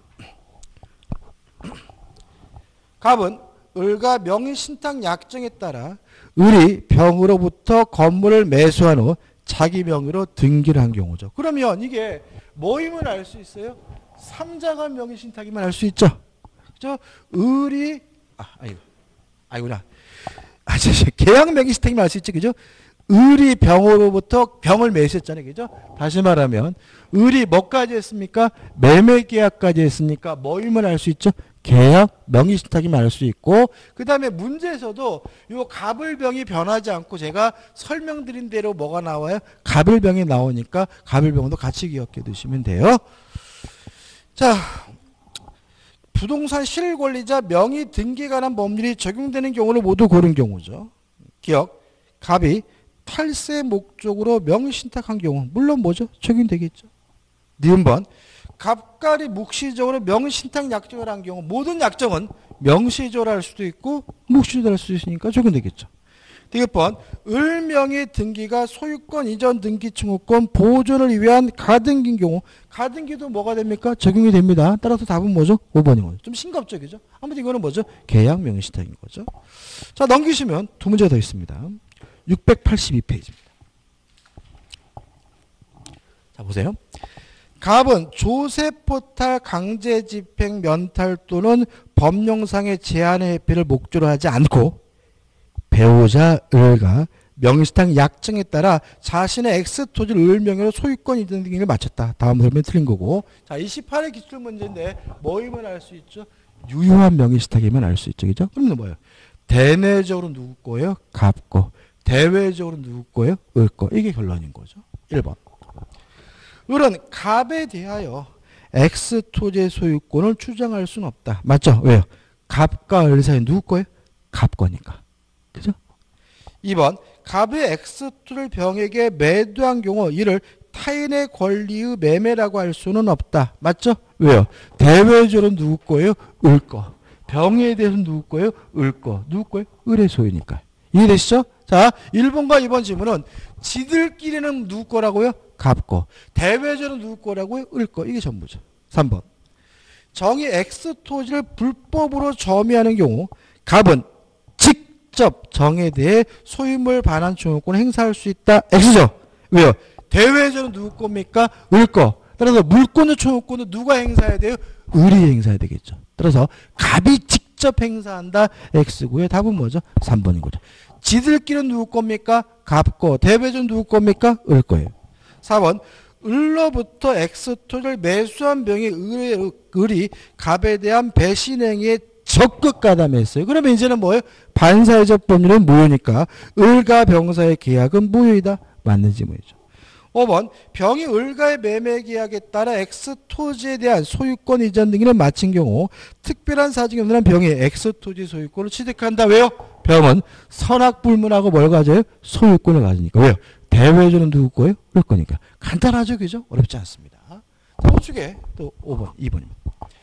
갑은 을과 명의신탁 약정에 따라 을이 병으로부터 건물을 매수한 후 자기 명의로 등기를 한 경우죠. 그러면 이게 뭐임을 알 수 있어요? 3자가 명의신탁이면 알 수 있죠. 그죠? 을이 아이구나. 계약 명의신탁이면 알 수 있지. 그죠? 을이 병으로부터 병을 매수했잖아요. 그죠? 다시 말하면 을이 뭐까지 했습니까? 매매 계약까지 했으니까 뭐임을 알 수 있죠? 계약 명의신탁이면 알 수 있고 그 다음에 문제에서도 요 갑을병이 변하지 않고 제가 설명드린 대로 뭐가 나와요? 갑을병이 나오니까 갑을병도 같이 기억해 두시면 돼요. 자, 부동산 실권리자 명의 등기에 관한 법률이 적용되는 경우를 모두 고른 경우죠. 기억, 갑이 탈세 목적으로 명의신탁한 경우 물론 뭐죠? 적용되겠죠. 니은번 갑갈이 묵시적으로 명의신탁 약정을 한 경우 모든 약정은 명시적으로 할 수도 있고 묵시적으로 할 수도 있으니까 적용되겠죠. 디귿번 을명의 등기가 소유권 이전 등기 청구권 보존을 위한 가등기인 경우 가등기도 뭐가 됩니까? 적용이 됩니다. 따라서 답은 뭐죠? 5번인 거죠. 좀 싱겁죠. 그죠? 아무튼 이거는 뭐죠? 계약 명의신탁인 거죠. 자, 넘기시면 두 문제가 더 있습니다. 682페이지입니다. 자, 보세요. 갑은 조세포탈 강제집행 면탈 또는 법령상의 제한의 회피를 목적으로 하지 않고 배우자 을과 명의신탁 약정에 따라 자신의 X토지를 을 명의로 소유권 이전 등을 마쳤다. 다음 설명이 틀린 거고. 자, 28의 기출 문제인데 뭐이면 알 수 있죠? 유효한 명의신탁이면 알 수 있죠. 그죠? 그러면 뭐예요? 대내적으로 누구 거예요? 갑 거. 대외적으로 누구 거예요? 을 거. 이게 결론인 거죠. 1번. 을은 갑에 대하여 X토지의 소유권을 주장할 수는 없다. 맞죠? 왜요? 갑과 을 사이 누구 거예요? 갑 거니까. 그죠? 2번. 갑의 X토지를 병에게 매도한 경우 이를 타인의 권리의 매매라고 할 수는 없다. 맞죠? 왜요? 대외적으로 누구 거예요? 을 거. 병에 대해서는 누구 거예요? 을 거. 누구 거예요? 을의 소유니까. 이해되시죠? 자, 1번과 2번 질문은 지들끼리는 누구 거라고요? 갑 거. 대외적으로 누구 거라고요? 을 거. 이게 전부죠. 3번. 정의 X토지를 불법으로 점유하는 경우 갑은 직접 정에 대해 소유물 반환 청구권을 행사할 수 있다. X죠. 왜요? 대외적으로 누구 겁니까? 을 거. 따라서 물권의 청구권은 누가 행사해야 돼요? 을이 행사해야 되겠죠. 따라서 갑이 직접 행사한다. X고요. 답은 뭐죠? 3번인 거죠. 지들끼리는 누구 겁니까? 갑 거. 대외적으로 누구 겁니까? 을 거예요. 4번. 을로부터 X토지를 매수한 병의 을이 갑에 대한 배신행위에 적극 가담했어요. 그러면 이제는 뭐예요? 반사회적 법률은 무효니까 을과 병사의 계약은 무효이다. 맞는 질문이죠. 5번. 병이 을과의 매매 계약에 따라 X토지에 대한 소유권 이전 등기를 마친 경우 특별한 사정이 없는 한 병이 X토지 소유권을 취득한다. 왜요? 병은 선악불문하고 뭘 가져요? 소유권을 가지니까. 왜요? 대외적으로 누구 거예요? 을 거니까. 간단하죠? 그죠? 어렵지 않습니다. 우측에 또 5번, 2번입니다.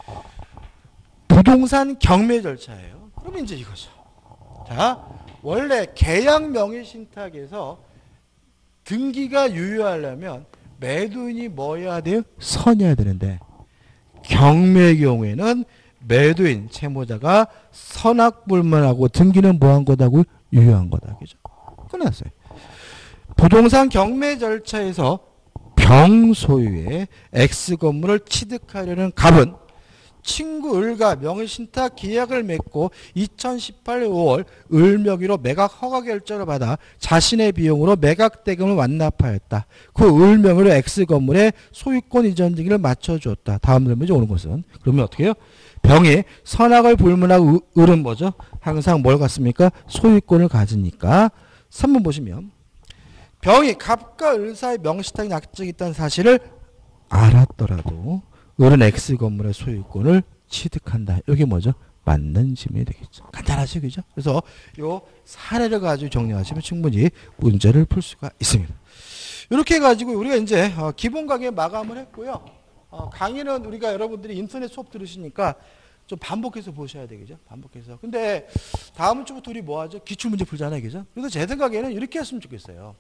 부동산 경매 절차예요. 그러면 이제 이거죠. 자, 원래 계약 명의신탁에서 등기가 유효하려면 매도인이 뭐여야 돼요? 선이어야 되는데 경매의 경우에는 매도인, 채무자가 선악불문하고 등기는 뭐한 거다고요? 유효한 거다. 그죠? 끝났어요. 부동산 경매 절차에서 병 소유의 X 건물을 취득하려는 갑은 친구 을과 명의신탁 계약을 맺고 2018년 5월 을 명의로 매각 허가 결정을 받아 자신의 비용으로 매각 대금을 완납하였다. 그 을 명의로 X 건물의 소유권 이전 등기를 맞춰주었다. 다음 설명이 오는 것은 그러면 어떻게 해요? 병이 선악을 불문하고 을은 뭐죠? 항상 뭘 갖습니까? 소유권을 가지니까 3번 보시면 병이 갑과 을 사이 명의신탁 약정이 있다는 사실을 알았더라도 을은 X 건물의 소유권을 취득한다. 이게 뭐죠? 맞는 질문이 되겠죠. 간단하죠, 그죠? 그래서 요 사례를 가지고 정리하시면 충분히 문제를 풀 수가 있습니다. 이렇게 해가지고 우리가 이제 기본 강의 마감을 했고요. 강의는 우리가 여러분들이 인터넷 수업 들으시니까 좀 반복해서 보셔야 되겠죠? 반복해서. 근데 다음 주부터 우리 뭐 하죠? 기출문제 풀잖아요, 그죠? 그래서 제 생각에는 이렇게 했으면 좋겠어요.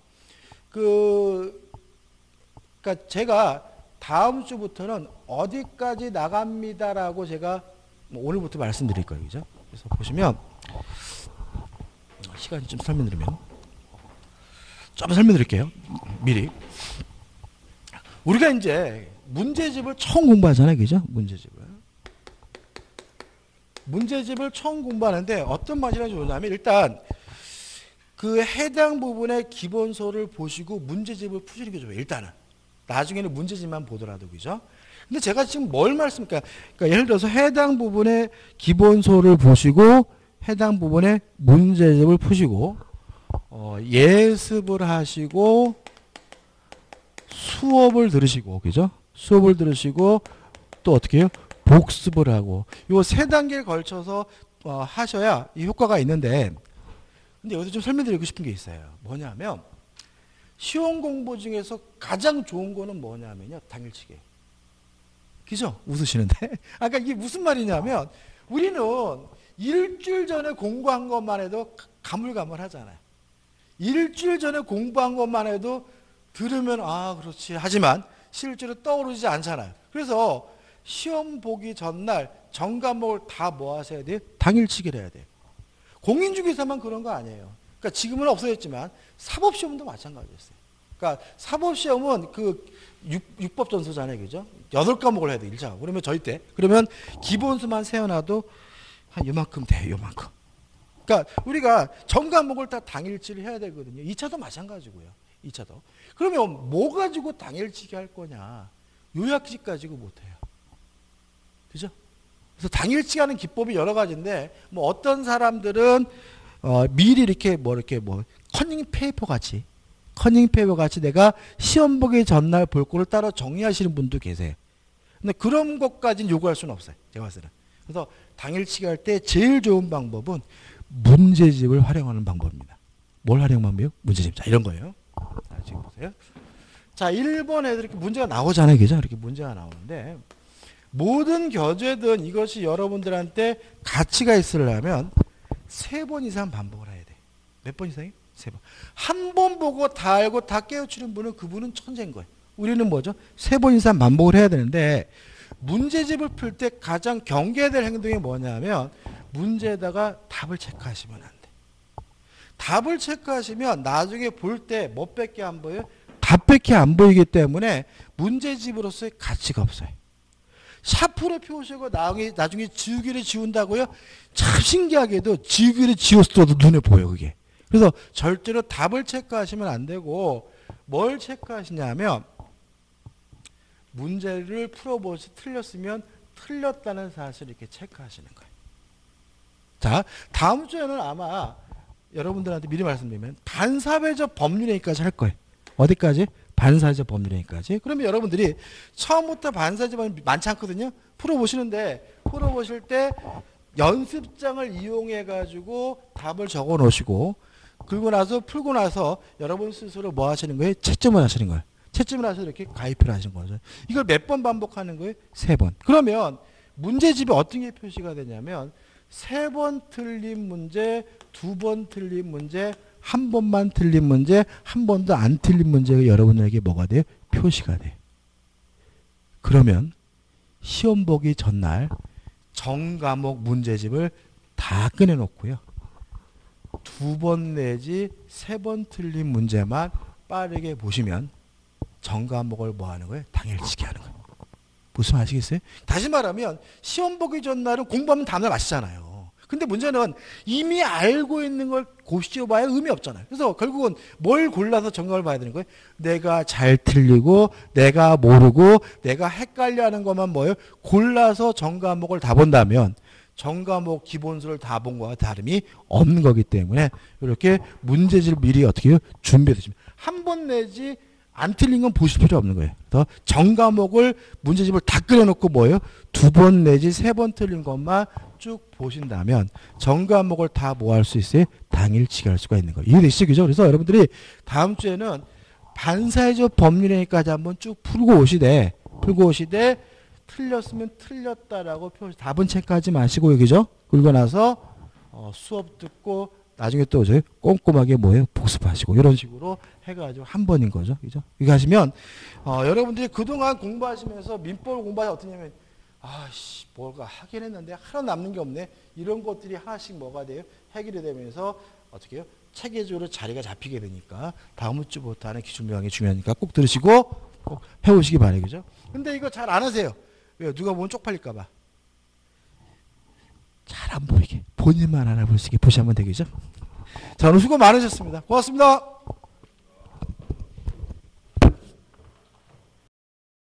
그러니까 제가 다음 주부터는 어디까지 나갑니다라고 제가 오늘부터 말씀드릴 거예요. 그죠? 그래서 보시면 시간이 좀 설명드리면 좀 설명드릴게요. 미리. 우리가 이제 문제집을 처음 공부하잖아요. 그죠? 문제집을 처음 공부하는데 어떤 맛이랑 좋냐면 일단 그 해당 부분의 기본서를 보시고 문제집을 푸시는 게 좋아요. 일단은. 나중에는 문제집만 보더라도 그죠? 근데 제가 지금 뭘 말씀드릴까? 그러니까 예를 들어서 해당 부분의 기본서를 보시고 해당 부분의 문제집을 푸시고 예습을 하시고 수업을 들으시고 그죠? 수업을 들으시고 또 어떻게 해요? 복습을 하고 요 세 단계에 걸쳐서 하셔야 이 효과가 있는데 근데 여기서 좀 설명드리고 싶은 게 있어요. 뭐냐면 시험 공부 중에서 가장 좋은 거는 뭐냐면요. 당일치기. 그죠? 웃으시는데. 아까 이게 무슨 말이냐면 우리는 일주일 전에 공부한 것만 해도 가물가물하잖아요. 일주일 전에 공부한 것만 해도 들으면 아 그렇지 하지만 실제로 떠오르지 않잖아요. 그래서 시험 보기 전날 전 과목을 다 뭐 하셔야 돼요? 당일치기를 해야 돼요. 공인중개사만 그런 거 아니에요. 그러니까 지금은 없어졌지만 사법시험도 마찬가지였어요. 그러니까 사법시험은 그 육법전서잖아요. 그죠? 8과목을 해야 돼, 1차가. 그러면 저희 때. 그러면 기본수만 세워놔도 한 요만큼 돼요, 요만큼. 그러니까 우리가 전 과목을 다 당일치를 해야 되거든요. 2차도 마찬가지고요. 2차도. 그러면 뭐 가지고 당일치기 할 거냐? 요약식 가지고 못해요. 그죠? 그래서 당일치기 하는 기법이 여러 가지인데, 뭐 어떤 사람들은 미리 이렇게 커닝 페이퍼 같이 내가 시험 보기 전날 볼 거를 따로 정리하시는 분도 계세요. 근데 그런 것까지는 요구할 수는 없어요. 제가 봤을 때는. 그래서 당일치기 할 때 제일 좋은 방법은 문제집을 활용하는 방법입니다. 뭘 활용 방법이요? 문제집. 자, 이런 거예요. 자, 지금 보세요. 자, 1번 애들 이렇게 문제가 나오잖아요. 그죠? 이렇게 문제가 나오는데, 모든 교재든 이것이 여러분들한테 가치가 있으려면 3번 이상 반복을 해야 돼. 몇 번 이상이요? 3번. 한 번 보고 다 알고 다 깨우치는 분은 그분은 천재인 거예요. 우리는 뭐죠? 3번 이상 반복을 해야 되는데, 문제집을 풀 때 가장 경계될 행동이 뭐냐면 문제에다가 답을 체크하시면 안 돼. 답을 체크하시면 나중에 볼 때 뭐밖에 안 보여요? 답밖에 안 보이기 때문에 문제집으로서의 가치가 없어요. 샤프로 표시하고 나중에 지우개를 지운다고요? 참 신기하게도 지우개를 지웠어도 눈에 보여, 그게. 그래서 절대로 답을 체크하시면 안 되고, 뭘 체크하시냐면 문제를 풀어보시 틀렸으면 틀렸다는 사실을 이렇게 체크하시는 거예요. 자, 다음 주에는 아마 여러분들한테 미리 말씀드리면 반사회적 법률행위까지 할 거예요. 어디까지? 반사회적 법률행위까지. 그러면 여러분들이 처음부터 반사회적 법률 많지 않거든요. 풀어보실 때 연습장을 이용해 가지고 답을 적어 놓으시고, 그리고 나서 풀고 나서 여러분 스스로 뭐 하시는 거예요? 채점을 하시는 거예요. 채점을 하셔서 이렇게 가입을 하시는 거죠. 이걸 몇 번 반복하는 거예요? 3번. 그러면 문제집이 어떤 게 표시가 되냐면 3번 틀린 문제, 2번 틀린 문제, 한 번만 틀린 문제, 한 번도 안 틀린 문제가 여러분에게 뭐가 돼요? 표시가 돼요. 그러면 시험 보기 전날 전 과목 문제집을 다 꺼내놓고요. 2번 내지 3번 틀린 문제만 빠르게 보시면 전 과목을 뭐 하는 거예요? 당일치기 하는 거예요. 무슨 말 아시겠어요? 다시 말하면 시험 보기 전날은 공부하면 다음날 마시잖아요. 근데 문제는 이미 알고 있는 걸 고시어 봐야 의미 없잖아요. 그래서 결국은 뭘 골라서 전과를 봐야 되는 거예요? 내가 잘 틀리고 내가 모르고 내가 헷갈려 하는 것만 뭐예요? 골라서 전 과목을 다 본다면 전 과목 기본수를 다 본 거와 다름이 없는 거기 때문에 이렇게 문제지를 미리 어떻게 해요? 준비해 두시면 한 번 내지 안 틀린 건 보실 필요 없는 거예요. 그래서 전 과목을 문제집을 다 끓여놓고 뭐예요? 2번 내지 3번 틀린 것만 쭉 보신다면 전 과목을 다 뭐 할 수 있어요? 당일치기 할 수가 있는 거예요. 이해되시죠? 그죠? 그래서 여러분들이 다음 주에는 반사회적 법률행위까지 한번 쭉 풀고 오시되 틀렸으면 틀렸다라고 표시 답은 체크하지 마시고 그죠? 그러고 나서 수업 듣고 나중에 또 저희 꼼꼼하게 뭐예요? 복습하시고 이런 식으로 해가지고 한 번인 거죠, 그죠? 이거 하시면 여러분들이 그동안 공부하시면서 민법을 공부하시 어떠냐면 아씨 뭐가 하긴 했는데 하나 남는 게 없네 이런 것들이 하나씩 뭐가 돼요? 해결이 되면서 어떻게 해요? 체계적으로 자리가 잡히게 되니까 다음 주부터 하는 기출명이 중요하니까 꼭 들으시고 꼭 해오시기 바라요, 그죠? 근데 이거 잘 안 하세요. 왜요? 누가 보면 쪽팔릴까봐. 잘 안 보이게 본인만 알아볼 수 있게 보시면 되겠죠? 자, 오늘 수고 많으셨습니다. 고맙습니다.